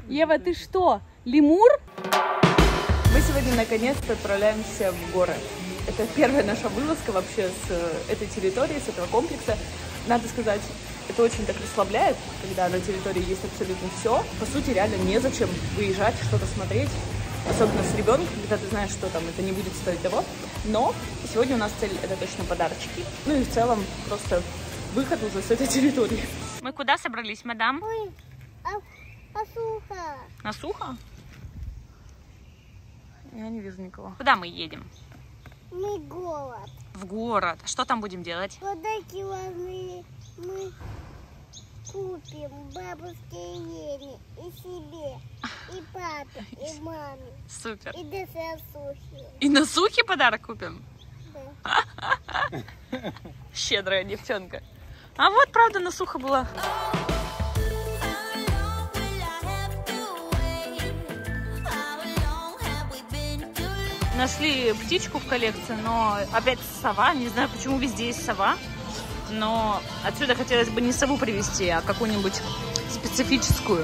Ева, ты что, лемур? Мы сегодня наконец-то отправляемся в горы. Это первая наша вылазка вообще с этой территории, с этого комплекса. Надо сказать, это очень так расслабляет, когда на территории есть абсолютно все. По сути, реально незачем выезжать, что-то смотреть. Особенно с ребенком, когда ты знаешь, что там это не будет стоить того. Но сегодня у нас цель — это точно подарочки. Ну и в целом просто выход уже с этой территории. Мы куда собрались, мадам? Ой, а, а сухо. На сухо? Я не вижу никого. Куда мы едем? Мы голод. В город. Что там будем делать? Подарки важные мы купим бабушке Елене и себе, и папе, и маме. Супер. И до сосухи. И на сухе подарок купим? Да. Щедрая девчонка. А вот, правда, на сухо была. Нашли птичку в коллекции, но опять сова. Не знаю, почему везде есть сова. Но отсюда хотелось бы не сову привезти, а какую-нибудь специфическую.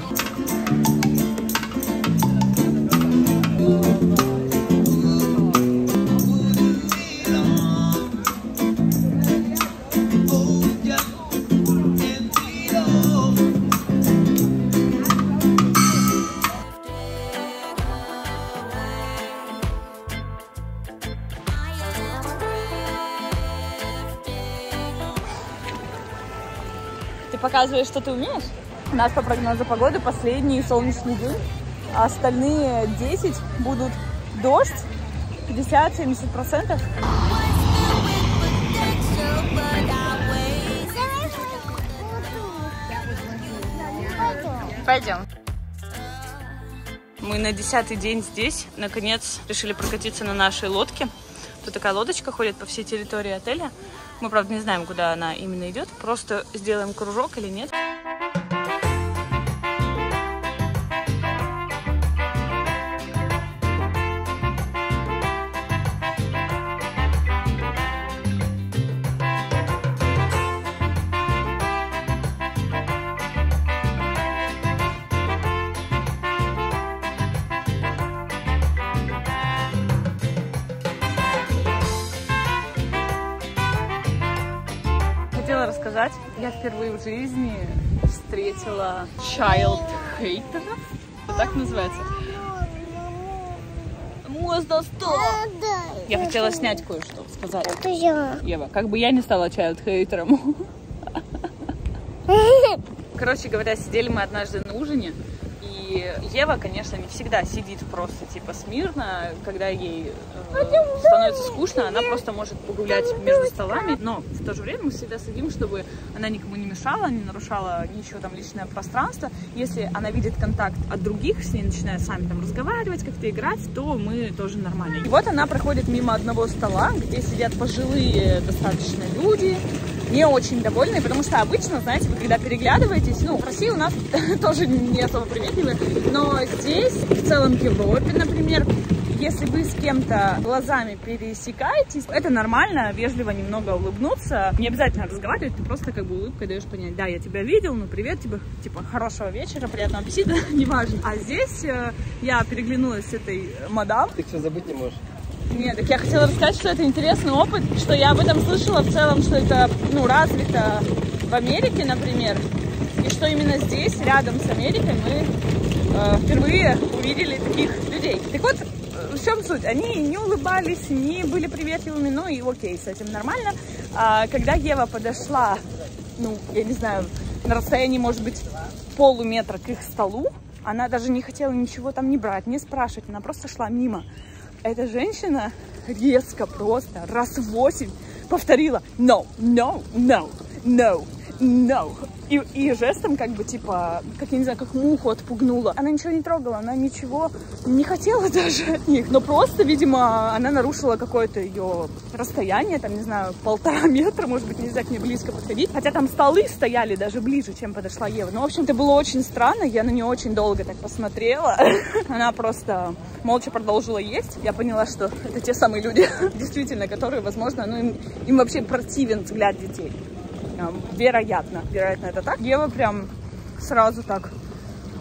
Ты показываешь, что ты умеешь? У нас по прогнозу погоды последний солнечный день, а остальные десять будут дождь, пятьдесят-семьдесят процентов. Пойдем. Мы на десятый день здесь. Наконец решили прокатиться на нашей лодке. Тут такая лодочка ходит по всей территории отеля. Мы, правда, не знаем, куда она именно идет. Просто сделаем кружок или нет. Хотела рассказать, я впервые в жизни встретила child hater, так называется. Можно сто. Я хотела снять кое-что, сказать. Это я. Ева, как бы я не стала child хейтером. Короче говоря, сидели мы однажды на ужине. И Ева, конечно, не всегда сидит просто типа смирно, когда ей э, становится скучно, она просто может погулять между столами, но в то же время мы всегда следим, чтобы она никому не мешала, не нарушала ничего там личное пространство. Если она видит контакт от других, с ней начинает сами там разговаривать, как-то играть, то мы тоже нормально. И вот она проходит мимо одного стола, где сидят пожилые достаточно люди, не очень довольные, потому что обычно, знаете, вы когда переглядываетесь, ну, в России у нас тоже не особо приветливые, но здесь, в целом в Европе, например, если вы с кем-то глазами пересекаетесь, это нормально, вежливо немного улыбнуться, не обязательно разговаривать, ты просто как бы улыбкой даешь понять, да, я тебя видел, ну, привет тебе, типа, хорошего вечера, приятного аппетита, неважно. А здесь э, я переглянулась с этой мадам. Ты все забыть не можешь. Нет, так я хотела рассказать, что это интересный опыт, что я об этом слышала в целом, что это, ну, развито в Америке, например, и что именно здесь, рядом с Америкой, мы э, впервые увидели таких людей. Так вот, в чем суть? Они не улыбались, не были приветливыми, ну и окей, с этим нормально. А когда Ева подошла, ну, я не знаю, на расстоянии, может быть, полуметра к их столу, она даже не хотела ничего там не брать, не спрашивать, она просто шла мимо. Эта женщина резко просто раз восемь повторила no, no, no, no, no. И, и жестом как бы типа, как я не знаю, как муху отпугнула. Она ничего не трогала, она ничего не хотела даже от них. Но просто, видимо, она нарушила какое-то ее расстояние, там, не знаю, полтора метра, может быть, нельзя к ней близко подходить. Хотя там столы стояли даже ближе, чем подошла Ева. Ну, в общем-то, было очень странно, я на нее очень долго так посмотрела. Она просто молча продолжила есть. Я поняла, что это те самые люди, действительно, которые, возможно, ну, им, им вообще противен взгляд детей. Вероятно, вероятно, это так. Ева прям сразу так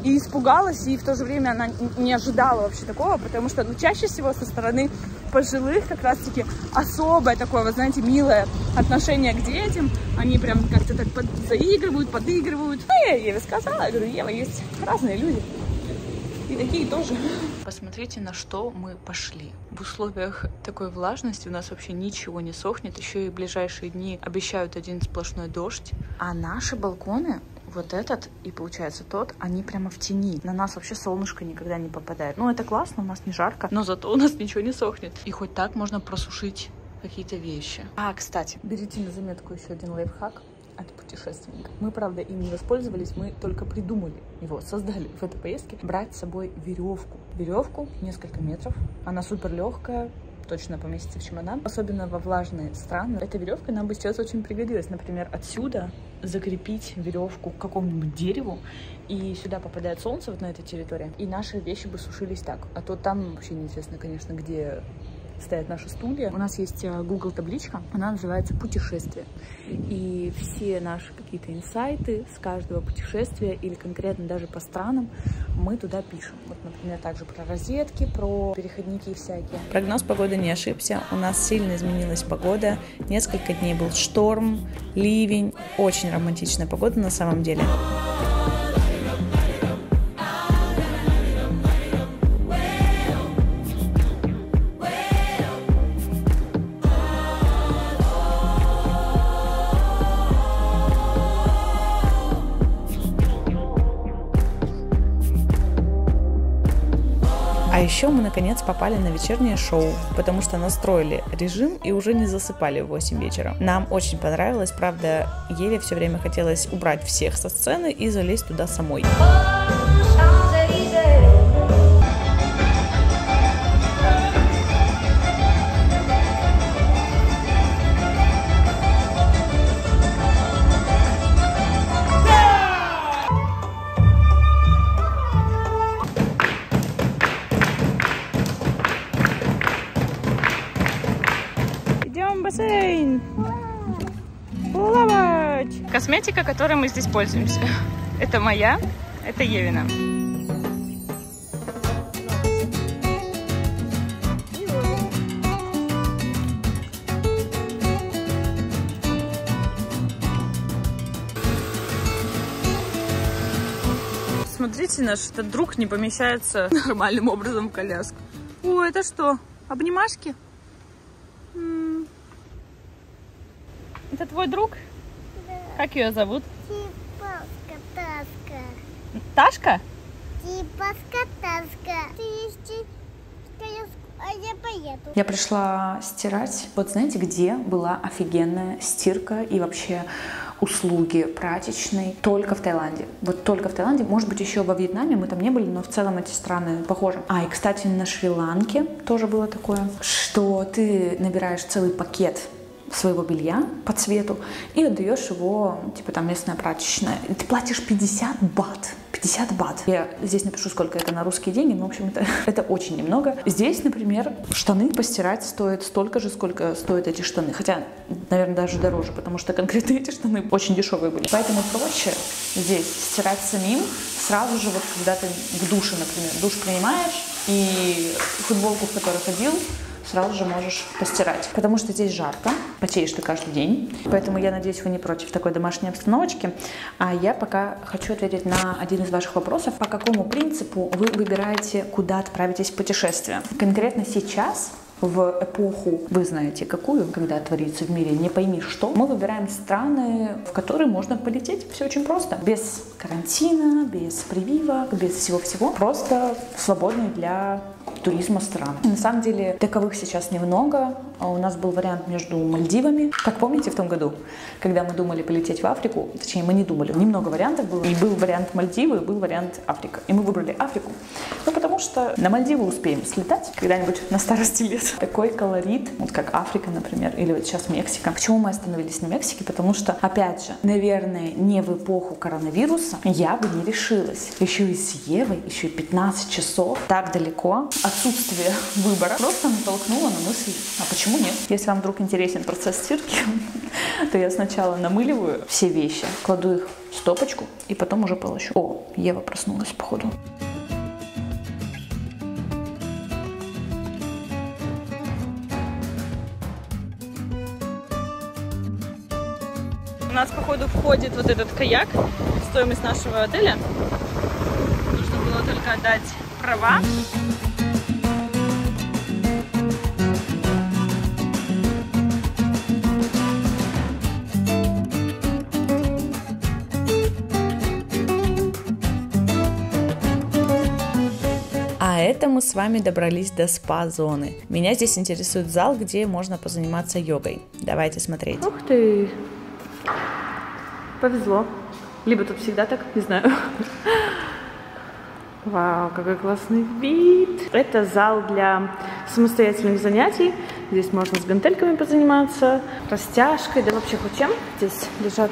и испугалась, и в то же время она не ожидала вообще такого, потому что, ну, чаще всего со стороны пожилых как раз-таки особое такое, вы знаете, милое отношение к детям. Они прям как-то так под... заигрывают, подыгрывают. Ну, я Еве сказала, я говорю, Ева, есть разные люди. И такие тоже. Посмотрите, на что мы пошли. В условиях такой влажности у нас вообще ничего не сохнет. Еще и в ближайшие дни обещают один сплошной дождь. А наши балконы, вот этот и, получается, тот, они прямо в тени. На нас вообще солнышко никогда не попадает. Ну, это классно, у нас не жарко, но зато у нас ничего не сохнет. И хоть так можно просушить какие-то вещи. А, кстати, берите на заметку еще один лайфхак от путешественника. Мы, правда, им не воспользовались, мы только придумали его, создали в этой поездке. Брать с собой веревку. Веревку несколько метров. Она супер легкая, точно поместится в чемодан. Особенно во влажные страны. Эта веревка нам бы сейчас очень пригодилась. Например, отсюда закрепить веревку к какому-нибудь дереву, и сюда попадает солнце вот на этой территории, и наши вещи бы сушились так. А то там вообще неизвестно, конечно, где стоят наши стулья. У нас есть Google табличка, она называется «Путешествие». И все наши какие-то инсайты с каждого путешествия или конкретно даже по странам мы туда пишем. Вот, например, также про розетки, про переходники всякие. Прогноз погоды не ошибся. У нас сильно изменилась погода. Несколько дней был шторм, ливень. Очень романтичная погода на самом деле. А еще мы наконец попали на вечернее шоу, потому что настроили режим и уже не засыпали в восемь вечера. Нам очень понравилось, правда, Еве все время хотелось убрать всех со сцены и залезть туда самой. Бассейн! Плавать! Косметика, которой мы здесь пользуемся. Это моя, это Евина. Смотрите, наш этот друг не помещается нормальным образом в коляску. О, это что? Обнимашки? Это твой друг? Да. Как ее зовут? Типаска, таска. Ташка? Типаска, таска. Ты есть коляску, а я поеду. Я пришла стирать. Вот знаете, где была офигенная стирка и вообще услуги прачечной? Только в Таиланде. Вот только в Таиланде. Может быть, еще во Вьетнаме, мы там не были, но в целом эти страны похожи. А, и, кстати, на Шри-Ланке тоже было такое, что ты набираешь целый пакет своего белья по цвету и отдаешь его, типа там местная прачечная. И ты платишь пятьдесят бат. пятьдесят бат. Я здесь напишу, сколько это на русские деньги, но, в общем, это, это очень немного. Здесь, например, штаны постирать стоит столько же, сколько стоят эти штаны. Хотя, наверное, даже дороже, потому что конкретно эти штаны очень дешевые были. Поэтому проще здесь стирать самим сразу же, вот когда ты в душе, например, душ принимаешь и футболку, в которой ходил, сразу же можешь постирать. Потому что здесь жарко, потеешь ты каждый день. Поэтому я надеюсь, вы не против такой домашней обстановочки. А я пока хочу ответить на один из ваших вопросов. По какому принципу вы выбираете, куда отправитесь в путешествие? Конкретно сейчас, в эпоху, вы знаете какую, когда творится в мире не пойми что, мы выбираем страны, в которые можно полететь. Все очень просто. Без карантина, без прививок, без всего-всего. Просто свободный для туризма стран. На самом деле таковых сейчас немного. У нас был вариант между Мальдивами. Как помните в том году, когда мы думали полететь в Африку, точнее мы не думали, немного вариантов было. И был вариант Мальдивы, и был вариант Африка. И мы выбрали Африку. Ну потому что на Мальдивы успеем слетать когда-нибудь на старости лет. Такой колорит, вот как Африка, например, или вот сейчас Мексика. Почему мы остановились на Мексике? Потому что, опять же, наверное, не в эпоху коронавируса я бы не решилась. Еще и с Евой, еще и пятнадцать часов, так далеко. Отсутствие выбора просто натолкнуло на мысль, а почему нет? Если вам вдруг интересен процесс стирки, то я сначала намыливаю все вещи, кладу их в стопочку и потом уже полощу. О, Ева проснулась, походу. У нас, походу, входит вот этот каяк в стоимость нашего отеля. Нужно было только отдать права. А это мы с вами добрались до спа-зоны. Меня здесь интересует зал, где можно позаниматься йогой. Давайте смотреть. Ух ты! Повезло. Либо тут всегда так, не знаю. Вау, какой классный вид! Это зал для самостоятельных занятий. Здесь можно с гантельками позаниматься, растяжкой, да вообще хоть чем. Здесь лежат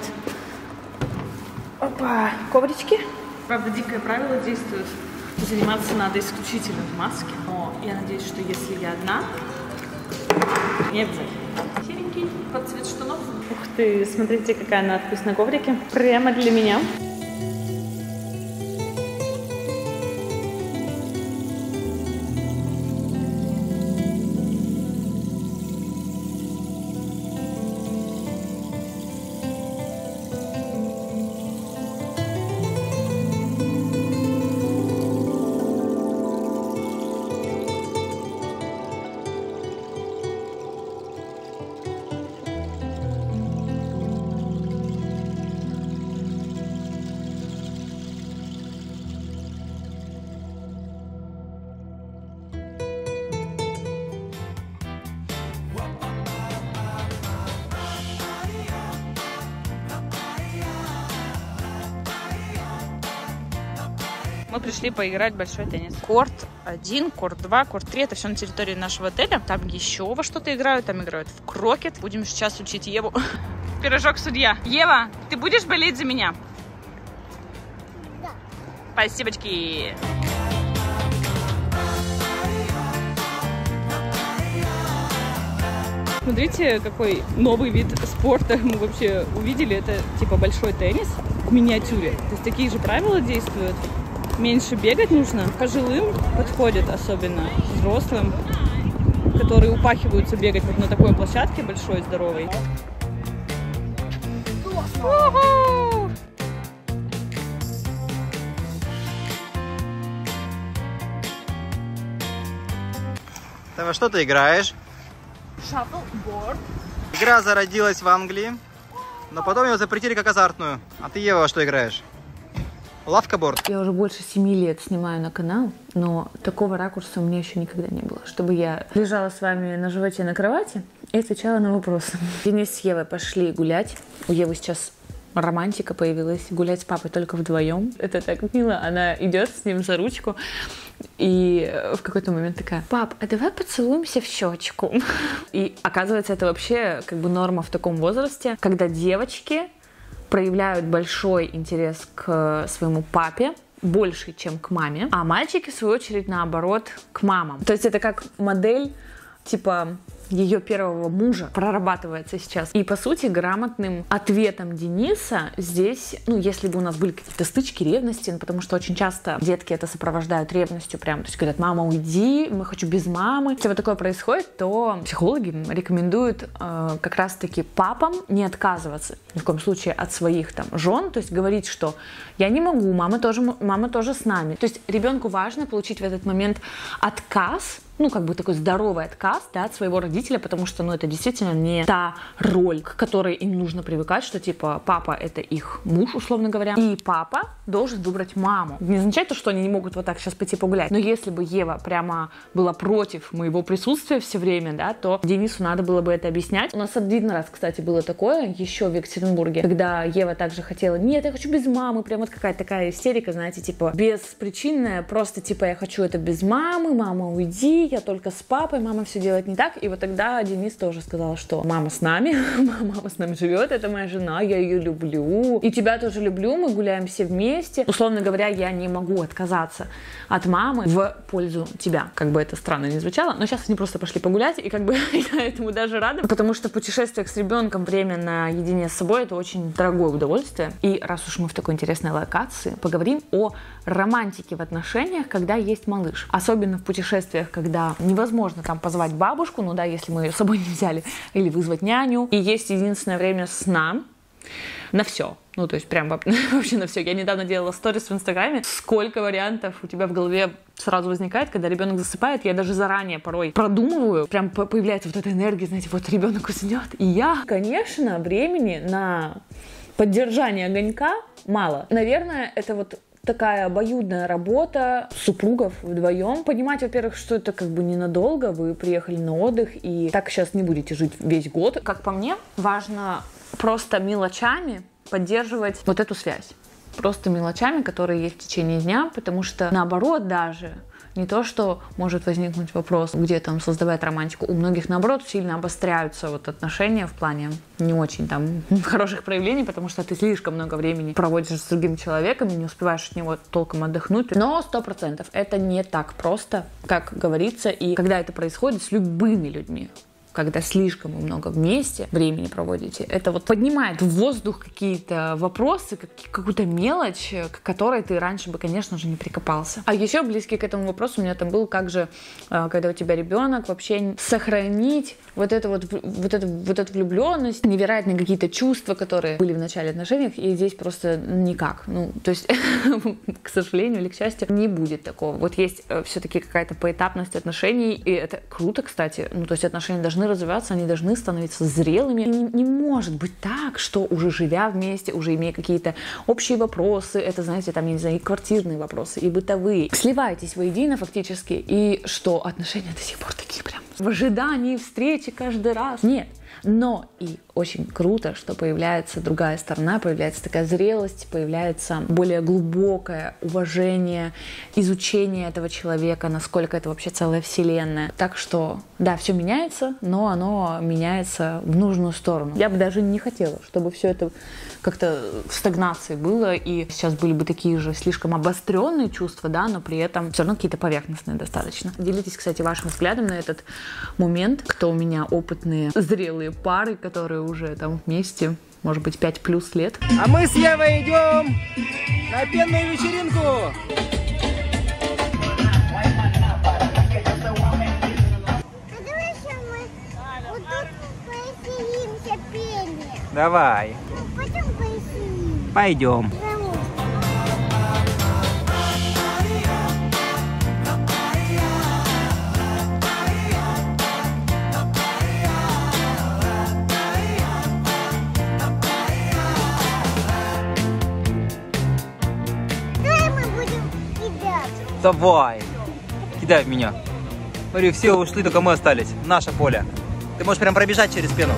опа, коврички. Правда, дикое правило действует. Заниматься надо исключительно в маске. Но я надеюсь, что если я одна, не обязательно. Серенький, под цвет штанов. Ух ты, смотрите, какая надпись на коврике. Прямо для меня. Мы пришли поиграть в большой теннис. Корт один, корт два, корт три. Это все на территории нашего отеля. Там еще во что-то играют. Там играют в крокет. Будем сейчас учить Еву. Пирожок судья. Ева, ты будешь болеть за меня? Да. Спасибочки. Смотрите, какой новый вид спорта мы вообще увидели. Это типа большой теннис в миниатюре. То есть такие же правила действуют. Меньше бегать нужно. Пожилым подходит, особенно взрослым, которые упахиваются бегать вот на такой площадке большой, здоровой. Ты во что ты играешь? Шаффлборд. Игра зародилась в Англии, но потом ее запретили как азартную. А ты, Ева, во что играешь? Лавкаборд. Я уже больше семи лет снимаю на канал, но такого ракурса у меня еще никогда не было. Чтобы я лежала с вами на животе на кровати и отвечала на вопросы. Денис с Евой пошли гулять. У Евы сейчас романтика появилась. Гулять с папой только вдвоем. Это так мило. Она идет с ним за ручку и в какой-то момент такая: пап, а давай поцелуемся в щечку. И оказывается, это вообще как бы норма в таком возрасте, когда девочки проявляют большой интерес к своему папе, больше, чем к маме, а мальчики, в свою очередь, наоборот, к мамам. То есть это как модель, типа, ее первого мужа прорабатывается сейчас. И, по сути, грамотным ответом Дениса здесь, ну, если бы у нас были какие-то стычки, ревности, ну, потому что очень часто детки это сопровождают ревностью прям, то есть говорят: мама, уйди, мы хочу без мамы. Если вот такое происходит, то психологи рекомендуют э, как раз-таки папам не отказываться ни в коем случае от своих там жен, то есть говорить, что я не могу, мама тоже, мама тоже с нами. То есть ребенку важно получить в этот момент отказ, ну, как бы такой здоровый отказ, да, от своего родителя, родителя, потому что, ну, это действительно не та роль, к которой им нужно привыкать, что, типа, папа — это их муж, условно говоря, и папа должен выбрать маму. Не означает то, что они не могут вот так сейчас пойти погулять. Но если бы Ева прямо была против моего присутствия все время, да, то Денису надо было бы это объяснять. У нас один раз, кстати, было такое, еще в Екатеринбурге, когда Ева также хотела: нет, я хочу без мамы, прям вот какая-то такая истерика, знаете, типа, беспричинная, просто, типа, я хочу это без мамы, мама, уйди, я только с папой, мама все делает не так. И вот тогда Денис тоже сказал, что мама с нами, мама с нами живет, это моя жена, я ее люблю, и тебя тоже люблю, мы гуляем все вместе. Условно говоря, я не могу отказаться от мамы в пользу тебя. Как бы это странно не звучало, но сейчас они просто пошли погулять, и как бы я этому даже рада, потому что путешествие с ребенком, время наедине с собой — это очень дорогое удовольствие. И раз уж мы в такой интересной локации, поговорим о романтике в отношениях, когда есть малыш. Особенно в путешествиях, когда невозможно там позвать бабушку, ну да, если мы ее с собой не взяли, или вызвать няню, и есть единственное время сна на все. Ну, то есть прям вообще на все. Я недавно делала сторис в Инстаграме. Сколько вариантов у тебя в голове сразу возникает, когда ребенок засыпает. Я даже заранее порой продумываю. Прям появляется вот эта энергия, знаете, вот ребенок уснет. И я, конечно, времени на поддержание огонька мало. Наверное, это вот такая обоюдная работа супругов вдвоем. Понимать, во-первых, что это как бы ненадолго. Вы приехали на отдых и так сейчас не будете жить весь год. Как по мне, важно просто мелочами поддерживать вот эту связь. Просто мелочами, которые есть в течение дня, потому что наоборот даже не то, что может возникнуть вопрос, где там создавать романтику. У многих, наоборот, сильно обостряются вот отношения в плане не очень там хороших проявлений, потому что ты слишком много времени проводишь с другим человеком и не успеваешь от него толком отдохнуть. Но сто процентов это не так просто, как говорится, и когда это происходит с любыми людьми, когда слишком много вместе времени проводите, это вот поднимает в воздух какие-то вопросы, какую-то мелочь, к которой ты раньше бы, конечно же, не прикопался. А еще близкий к этому вопросу у меня там был, как же, когда у тебя ребенок, вообще сохранить вот эту вот, вот эту, вот эту влюбленность, невероятные какие-то чувства, которые были в начале отношений, и здесь просто никак. Ну, то есть, к сожалению или к счастью, не будет такого. Вот есть все-таки какая-то поэтапность отношений, и это круто, кстати. Ну, то есть отношения должны развиваться, они должны становиться зрелыми. И не, не может быть так, что уже живя вместе, уже имея какие-то общие вопросы, это, знаете, там, я не знаю, и квартирные вопросы, и бытовые, сливаетесь воедино фактически, и что отношения до сих пор такие прям в ожидании встречи каждый раз. Нет. Но и очень круто, что появляется другая сторона, появляется такая зрелость, появляется более глубокое уважение, изучение этого человека, насколько это вообще целая вселенная. Так что, да, все меняется, но оно меняется в нужную сторону. Я бы даже не хотела, чтобы все это как-то в стагнации было, и сейчас были бы такие же слишком обостренные чувства, да, но при этом все равно какие-то поверхностные достаточно. Делитесь, кстати, вашим взглядом на этот момент, кто у меня опытные, зрелые пары, которые уже там вместе, может быть, пять плюс лет. А мы с Евой идем на пенную вечеринку! Давай. Пойдем. Давай. Кидай в меня. Смотри, все ушли, только мы остались. Наше поле. Ты можешь прям пробежать через пену.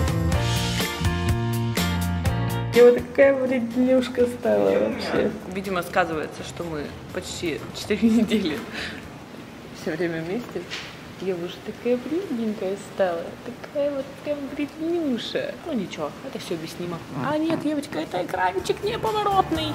Я вот такая вреднюшка стала вообще. Видимо, сказывается, что мы почти четыре недели все время вместе. Я уже такая вредненькая стала. Такая вот прям вреднюша. Ну ничего, это все объяснимо. А нет, девочка, это экранчик неповоротный.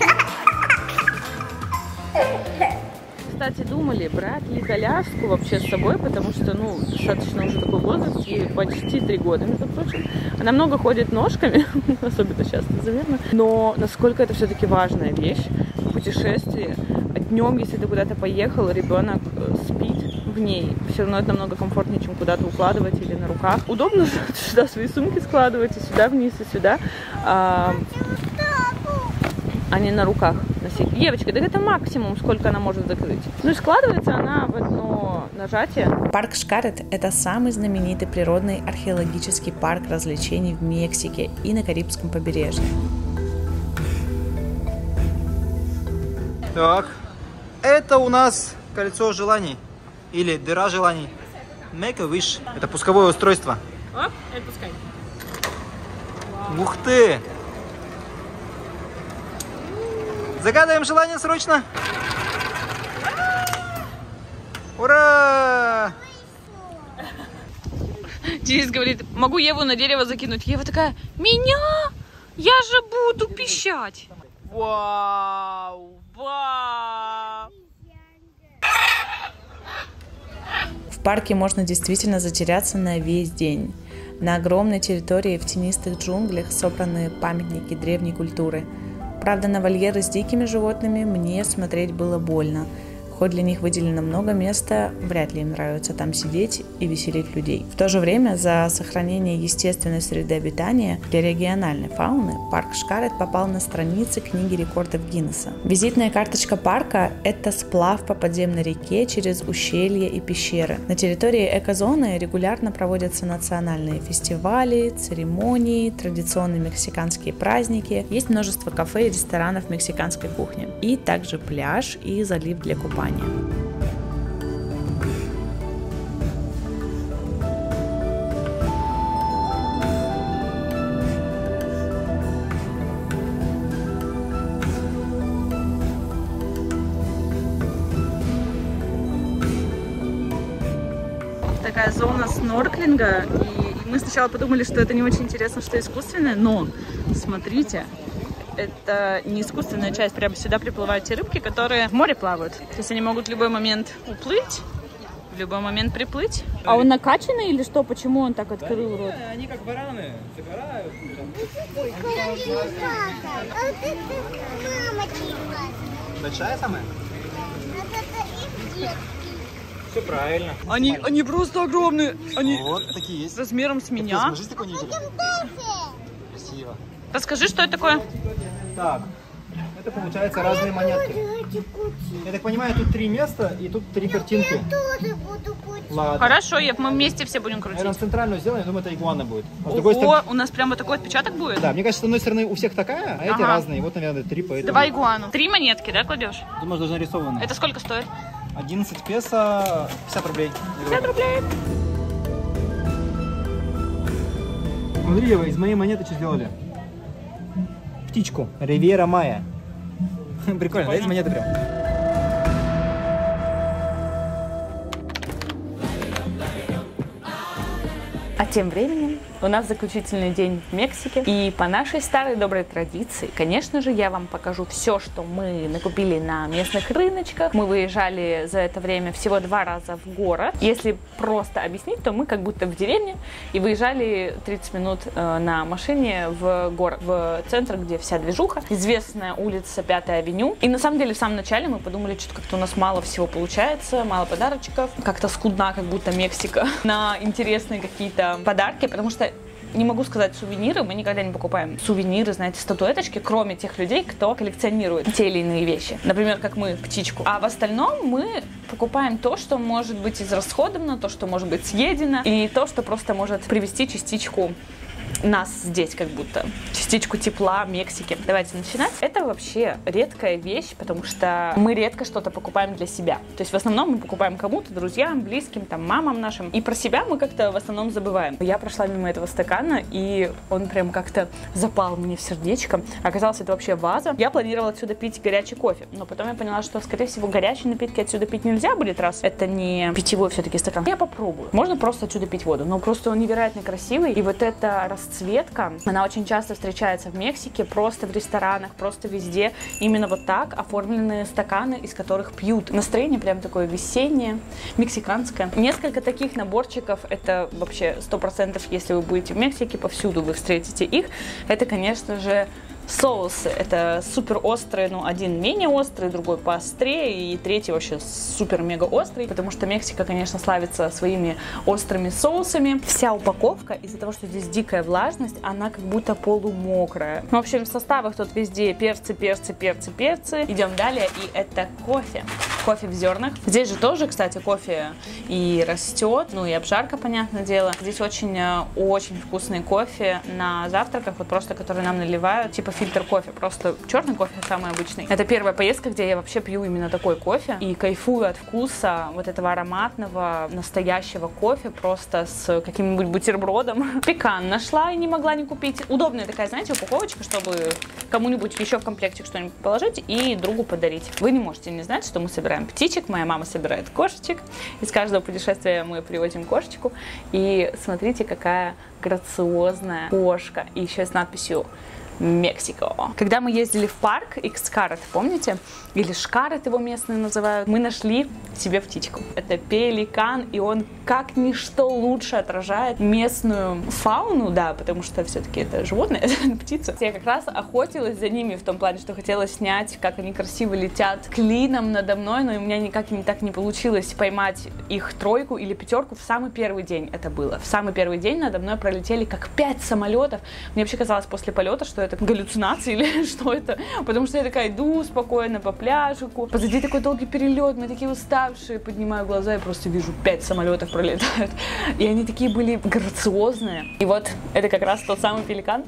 Кстати, думали, брать ли коляску вообще с собой, потому что, ну, достаточно уже такой возраст, ей почти три года, между прочим. Она много ходит ножками, особенно часто заметно. Но насколько это все-таки важная вещь в путешествии. Днем, если ты куда-то поехал, ребенок спит в ней. Все равно это намного комфортнее, чем куда-то укладывать или на руках. Удобно сюда свои сумки складывать, и сюда вниз, и сюда. А, а не на руках носить. Девочка, так это максимум, сколько она может закрыть. Ну и складывается она в одно нажатие. Парк Xcaret – это самый знаменитый природный археологический парк развлечений в Мексике и на Карибском побережье. Так, это у нас кольцо желаний или дыра желаний. Make a wish. Это пусковое устройство. О, это пускай. Ух ты! Загадаем желание срочно. Ура! Денис говорит, могу Еву на дерево закинуть. Ева такая, меня? Я же буду пищать. Вау! Вау! В парке можно действительно затеряться на весь день. На огромной территории в тенистых джунглях собраны памятники древней культуры. Правда, на вольеры с дикими животными мне смотреть было больно. Хоть для них выделено много места, вряд ли им нравится там сидеть и веселить людей. В то же время за сохранение естественной среды обитания для региональной фауны парк Xcaret попал на страницы книги рекордов Гиннесса. Визитная карточка парка – это сплав по подземной реке через ущелья и пещеры. На территории экозоны регулярно проводятся национальные фестивали, церемонии, традиционные мексиканские праздники. Есть множество кафе и ресторанов мексиканской кухни. И также пляж и залив для купания. Такая зона снорклинга, и мы сначала подумали, что это не очень интересно, что искусственное, но смотрите, это не искусственная часть, прямо сюда приплывают те рыбки, которые в море плавают. То есть они могут в любой момент уплыть, в любой момент приплыть. А он накачанный или что? Почему он так открыл рот? Они как бараны, загорают. Большая самая? Все правильно. Они, они просто огромные. Они вот такие есть. Размером с меня. Ты такой не видели? Красиво. Расскажи, что это такое? Так, это получается разные монетки. Я так понимаю, тут три места и тут три картинки. Ладно. Хорошо, Ев, мы вместе все будем крутить. Наверное, центральную сделаем, я думаю, это игуана будет. А с Ого, другой стороны... у нас прямо такой отпечаток будет? Да, мне кажется, с одной стороны у всех такая, а эти Ага. разные. Вот, наверное, три, поэтому... Давай игуану. Три монетки, да, кладешь? Думаю, даже нарисованы. Это сколько стоит? одиннадцать песо, пятьдесят рублей. пятьдесят рублей. Смотри, Ева, из моей монеты что сделали? Птичку. Ривьера Майя. Прикольно, да, из монеты прям? А тем временем у нас заключительный день в Мексике. И по нашей старой доброй традиции, конечно же, я вам покажу все, что мы накупили на местных рыночках. Мы выезжали за это время всего два раза в город. Если просто объяснить, то мы как будто в деревне и выезжали тридцать минут э, на машине в город, в центр, где вся движуха. Известная улица Пятая авеню. И на самом деле в самом начале мы подумали, что как-то у нас мало всего получается, мало подарочков. Как-то скудна, как будто Мексика на интересные какие-то подарки, потому что не могу сказать сувениры, мы никогда не покупаем сувениры, знаете, статуэточки, кроме тех людей, кто коллекционирует те или иные вещи. Например, как мы, птичку. А в остальном мы покупаем то, что может быть израсходовано, то, что может быть съедено, и то, что просто может привести частичку нас здесь, как будто частичку тепла Мексики. Давайте начинать. Это вообще редкая вещь, потому что мы редко что-то покупаем для себя. То есть в основном мы покупаем кому-то, друзьям, близким, там, мамам нашим. И про себя мы как-то в основном забываем. Я прошла мимо этого стакана, и он прям как-то запал мне в сердечко. Оказалось, это вообще ваза. Я планировала отсюда пить горячий кофе, но потом я поняла, что, скорее всего, горячие напитки отсюда пить нельзя будет, раз это не питьевой все-таки стакан. Я попробую. Можно просто отсюда пить воду, но просто он невероятно красивый. И вот эта расцветка, она очень часто встречается в Мексике, просто в ресторанах, просто везде. Именно вот так оформленные стаканы, из которых пьют. Настроение прям такое весеннее, мексиканское. Несколько таких наборчиков, это вообще сто процентов, если вы будете в Мексике, повсюду вы встретите их. Это, конечно же, соусы. Это супер острые, ну, один менее острый, другой поострее, и третий вообще супер-мега острый, потому что Мексика, конечно, славится своими острыми соусами. Вся упаковка, из-за того, что здесь дикая влажность, она как будто полумокрая. В общем, в составах тут везде перцы, перцы, перцы, перцы. Идем далее, и это кофе. кофе в зернах. Здесь же тоже, кстати, кофе и растет, ну и обжарка, понятное дело. Здесь очень-очень вкусный кофе на завтраках, вот просто который нам наливают, типа фильтр кофе, просто черный кофе самый обычный. Это первая поездка, где я вообще пью именно такой кофе и кайфую от вкуса вот этого ароматного настоящего кофе, просто с каким-нибудь бутербродом. Пекан нашла и не могла не купить. Удобная такая, знаете, упаковочка, чтобы кому-нибудь еще в комплектик что-нибудь положить и другу подарить. Вы не можете не знать, что мы собираем птичек, моя мама собирает кошечек. Из каждого путешествия мы привозим кошечку. И смотрите, какая грациозная кошка. И еще с надписью Мексико. Когда мы ездили в парк Икскарет, помните? Или Шкарет его местные называют. Мы нашли себе птичку. Это пеликан, и он как ничто лучше отражает местную фауну, да, потому что все-таки это животное, это птица. Я как раз охотилась за ними в том плане, что хотела снять, как они красиво летят клином надо мной, но у меня никак не так не получилось поймать их тройку или пятерку в самый первый день это было. В самый первый день надо мной пролетели как пять самолетов. Мне вообще казалось после полета, что это галлюцинации или что это, потому что я такая иду спокойно по пляжику, позади такой долгий перелет, мы такие уставшие, поднимаю глаза и просто вижу пять самолетов пролетают, и они такие были грациозные. И вот это как раз тот самый пеликан,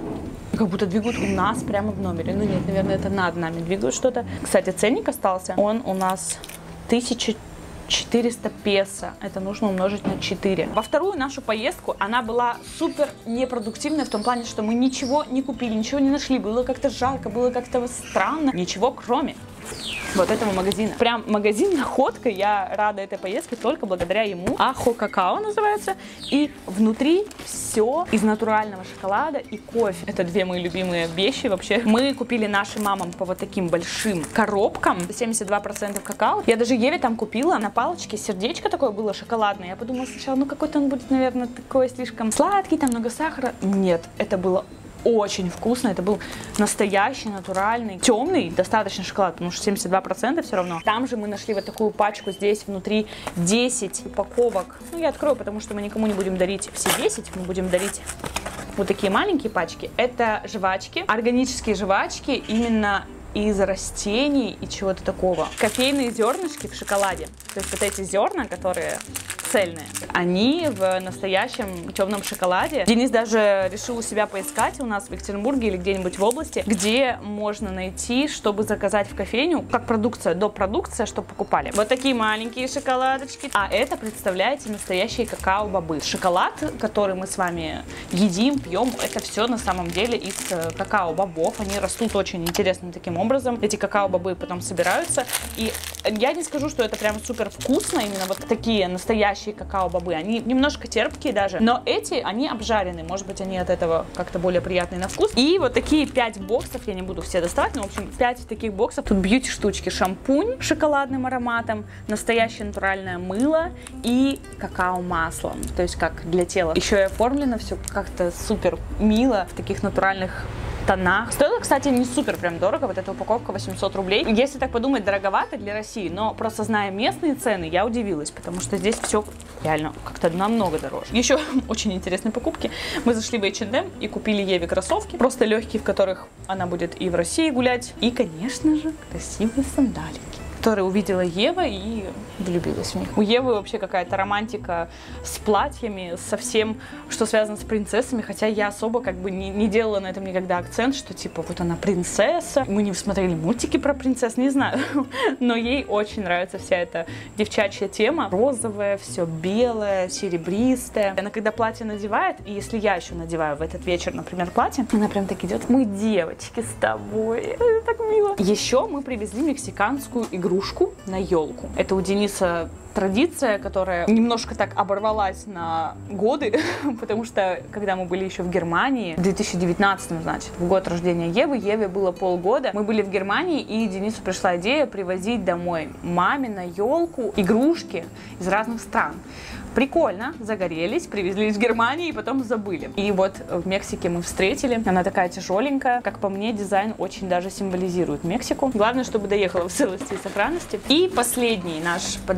как будто двигают у нас прямо в номере. Ну нет, наверное, это над нами двигают что-то. Кстати, ценник остался, он у нас тысяча четыреста песо. Это нужно умножить на четыре. Во вторую нашу поездку она была супер непродуктивная в том плане, что мы ничего не купили, ничего не нашли. Было как-то жарко, было как-то странно. Ничего кроме вот этого магазина. Прям магазин находка. Я рада этой поездке только благодаря ему. Ахо какао называется. И внутри все из натурального шоколада и кофе. Это две мои любимые вещи вообще. Мы купили нашим мамам по вот таким большим коробкам. семьдесят два процента какао. Я даже Еве там купила на палочке сердечко такое было шоколадное. Я подумала сначала, ну какой-то он будет, наверное, такой слишком сладкий, там много сахара. Нет, это было очень вкусно, это был настоящий, натуральный, темный, достаточно шоколад, потому что семьдесят два процента все равно. Там же мы нашли вот такую пачку, здесь внутри десять упаковок. Ну, я открою, потому что мы никому не будем дарить все десять, мы будем дарить вот такие маленькие пачки. Это жвачки, органические жвачки, именно из растений и чего-то такого. Кофейные зернышки в шоколаде. То есть вот эти зерна, которые цельные, они в настоящем темном шоколаде. Денис даже решил у себя поискать у нас в Екатеринбурге или где-нибудь в области, где можно найти, чтобы заказать в кофейню, как продукция, до продукция, чтобы покупали. Вот такие маленькие шоколадочки. А это, представляете, настоящие какао-бобы. Шоколад, который мы с вами едим, пьем, это все на самом деле из какао-бобов. Они растут очень интересным таким образом. Эти какао-бобы потом собираются. И я не скажу, что это прям супер вкусно, именно вот такие настоящие какао-бобы. Они немножко терпкие даже, но эти, они обжарены. Может быть, они от этого как-то более приятные на вкус. И вот такие пять боксов, я не буду все доставать, но, в общем, пять таких боксов. Тут бьюти-штучки, шампунь с шоколадным ароматом, настоящее натуральное мыло и какао-масло. То есть, как для тела. Еще и оформлено все как-то супер мило в таких натуральных тонах. Стоило, кстати, не супер прям дорого, вот эта упаковка восемьсот рублей. Если так подумать, дороговато для России, но просто зная местные цены, я удивилась, потому что здесь все реально как-то намного дороже. Еще очень интересные покупки. Мы зашли в эйч энд эм и купили Еве кроссовки, просто легкие, в которых она будет и в России гулять, и, конечно же, красивые сандалики, которые увидела Ева и влюбилась в них. У Евы вообще какая-то романтика с платьями, со всем, что связано с принцессами, хотя я особо как бы не, не делала на этом никогда акцент, что типа вот она принцесса. Мы не смотрели мультики про принцесс, не знаю, но ей очень нравится вся эта девчачья тема. Розовое, все белое, серебристое. Она когда платье надевает, и если я еще надеваю в этот вечер, например, платье, она прям так идет: мы девочки с тобой. Это так мило. Еще мы привезли мексиканскую игру на елку. Это у Дениса традиция, которая немножко так оборвалась на годы, потому что, когда мы были еще в Германии, в две тысячи девятнадцатом, значит, в год рождения Евы, Еве было полгода, мы были в Германии, и Денису пришла идея привозить домой маме на елку игрушки из разных стран. Прикольно, загорелись, привезли из Германии и потом забыли. И вот в Мексике мы встретили. Она такая тяжеленькая. Как по мне, дизайн очень даже символизирует Мексику. Главное, чтобы доехала в целости и сохранности. И последний наш подарочек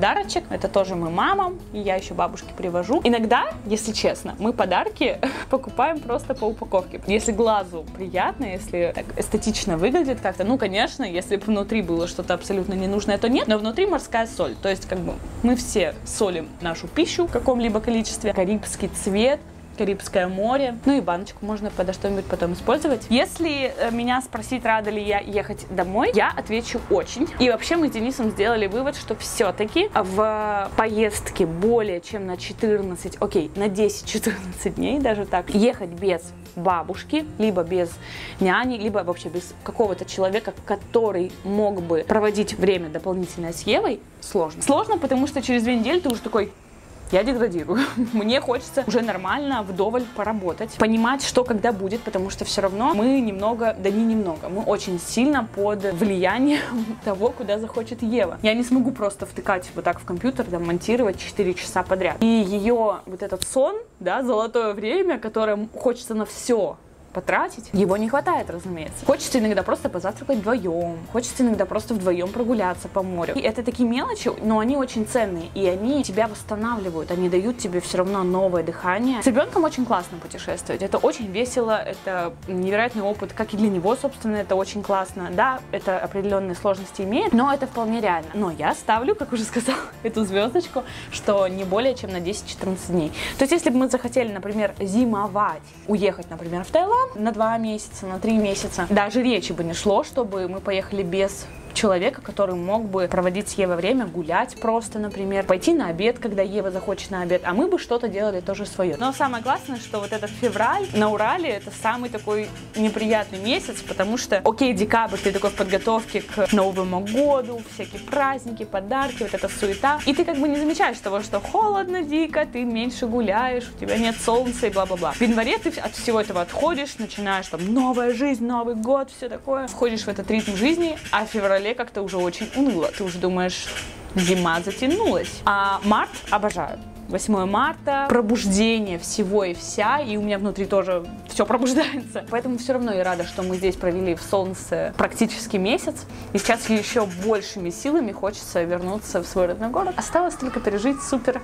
подарочек. Это тоже мы мамам, и я еще бабушке привожу. Иногда, если честно, мы подарки покупаем просто по упаковке. Если глазу приятно, если так эстетично выглядит как-то, ну, конечно, если бы внутри было что-то абсолютно ненужное, то нет, но внутри морская соль. То есть, как бы, мы все солим нашу пищу в каком-либо количестве. Карибский цвет, Карибское море. Ну и баночку можно подо что-нибудь потом использовать. Если меня спросить, рада ли я ехать домой, я отвечу очень. И вообще мы с Денисом сделали вывод, что все-таки в поездке более чем на четырнадцать, окей, на десять-четырнадцать дней, даже так, ехать без бабушки, либо без няни, либо вообще без какого-то человека, который мог бы проводить время дополнительное с Евой, сложно. Сложно, потому что через две недели ты уже такой: я деградирую. Мне хочется уже нормально, вдоволь поработать, понимать, что когда будет, потому что все равно мы немного, да не немного, мы очень сильно под влиянием того, куда захочет Ева. Я не смогу просто втыкать вот так в компьютер, да, монтировать четыре часа подряд. И ее вот этот сон, да, золотое время, которое хочется на все потратить, его не хватает, разумеется. Хочется иногда просто позавтракать вдвоем, хочется иногда просто вдвоем прогуляться по морю. И это такие мелочи, но они очень ценные, и они тебя восстанавливают, они дают тебе все равно новое дыхание. С ребенком очень классно путешествовать, это очень весело, это невероятный опыт, как и для него, собственно, это очень классно. Да, это определенные сложности имеет, но это вполне реально. Но я ставлю, как уже сказала, эту звездочку, что не более чем на десять-четырнадцать дней. То есть, если бы мы захотели, например, зимовать, уехать, например, в Таиланд, на два месяца, на три месяца. Даже речи бы не шло, чтобы мы поехали без человека, который мог бы проводить с Евой время, гулять просто, например, пойти на обед, когда Ева захочет на обед, а мы бы что-то делали тоже свое. Но самое классное, что вот этот февраль на Урале — это самый такой неприятный месяц, потому что, окей, декабрь, ты такой в подготовке к Новому году, всякие праздники, подарки, вот эта суета, и ты как бы не замечаешь того, что холодно, дико, ты меньше гуляешь, у тебя нет солнца и бла-бла-бла. В январе ты от всего этого отходишь, начинаешь там новая жизнь, Новый год, все такое, входишь в этот ритм жизни, а в феврале как-то уже очень уныло. Ты уже думаешь, зима затянулась. А март обожаю. восьмое марта, пробуждение всего и вся, и у меня внутри тоже все пробуждается. Поэтому все равно я рада, что мы здесь провели в солнце практически месяц. И сейчас еще большими силами хочется вернуться в свой родной город. Осталось только пережить супер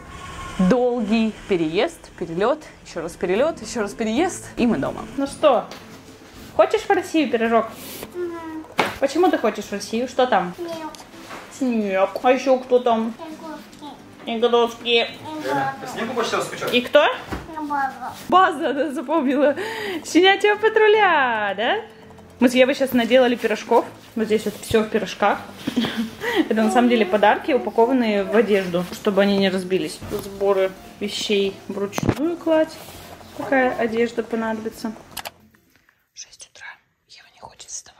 долгий переезд, перелет, еще раз перелет, еще раз переезд, и мы дома. Ну что, хочешь в Россию пирожок? Почему ты хочешь в Россию? Что там? Снег. Снег. А еще кто там? Игрушки. По снегу больше всего скучаешь? И кто? База. База, да, запомнила. Щенячьего патруля, да? Мы с Евой сейчас наделали пирожков. Вот здесь вот все в пирожках. Это на самом деле подарки, упакованные в одежду, чтобы они не разбились. Тут сборы вещей вручную кладь. Какая одежда понадобится. шесть утра. Ева не хочет вставать.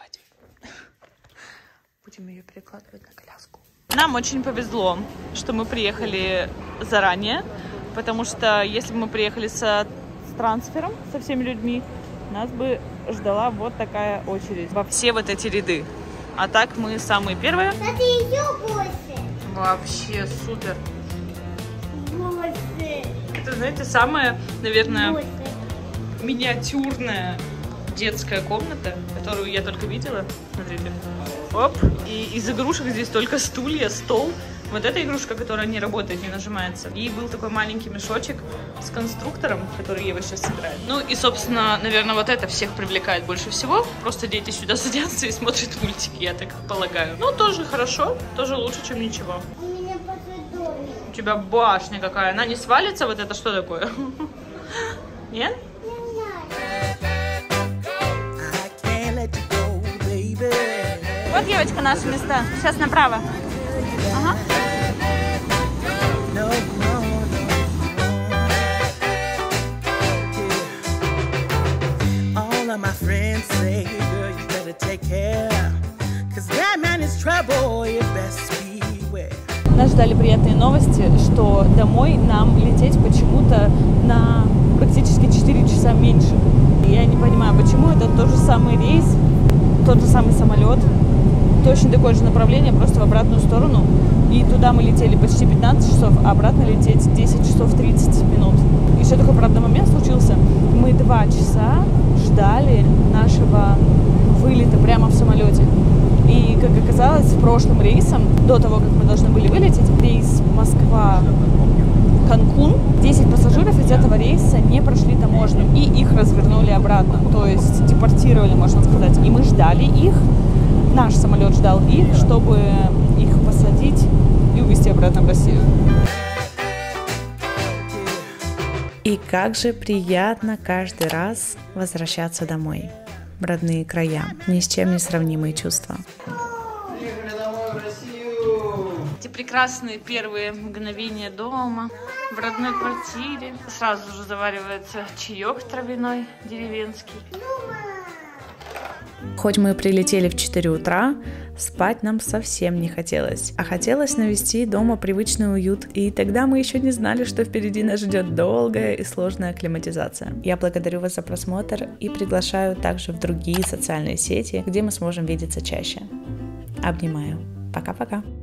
Будем ее перекладывать на коляску. Нам очень повезло, что мы приехали заранее, потому что если бы мы приехали со, с трансфером, со всеми людьми, нас бы ждала вот такая очередь во все вот эти ряды. А так мы самые первые. Кстати, еще больше. Вообще супер. Больше. Это, знаете, самая, наверное, Больше. миниатюрная детская комната, которую я только видела. Смотрите. Оп. И из игрушек здесь только стулья, стол. Вот эта игрушка, которая не работает, не нажимается. И был такой маленький мешочек с конструктором, который Ева сейчас собирает. Ну и, собственно, наверное, вот это всех привлекает больше всего. Просто дети сюда садятся и смотрят мультики, я так полагаю. Ну, тоже хорошо, тоже лучше, чем ничего. У меня посудовник. У тебя башня какая. Она не свалится? Вот это что такое? Нет? Вот, девочка, наши места. Сейчас направо. Ага. Нас ждали приятные новости, что домой нам лететь почему-то на практически четыре часа меньше. Я не понимаю, почему. Это тот же самый рейс, тот же самый самолет, точно такое же направление, просто в обратную сторону. И туда мы летели почти пятнадцать часов, а обратно лететь десять часов тридцать минут. Еще такой, правда, момент случился. Мы два часа ждали нашего вылета прямо в самолете. И, как оказалось, в прошлым рейсом, до того, как мы должны были вылететь, рейс Москва-Канкун, десять пассажиров из этого рейса не прошли таможню, и их развернули обратно, то есть депортировали, можно сказать. И мы ждали их, наш самолет ждал их, чтобы их посадить и увезти обратно в Россию. И как же приятно каждый раз возвращаться домой, в родные края, ни с чем не сравнимые чувства. Приехали домой в Россию! Эти прекрасные первые мгновения дома, в родной квартире. Сразу же заваривается чаек травяной, деревенский. Хоть мы прилетели в четыре утра, спать нам совсем не хотелось, а хотелось навести дома привычный уют, и тогда мы еще не знали, что впереди нас ждет долгая и сложная акклиматизация. Я благодарю вас за просмотр и приглашаю также в другие социальные сети, где мы сможем видеться чаще. Обнимаю. Пока-пока.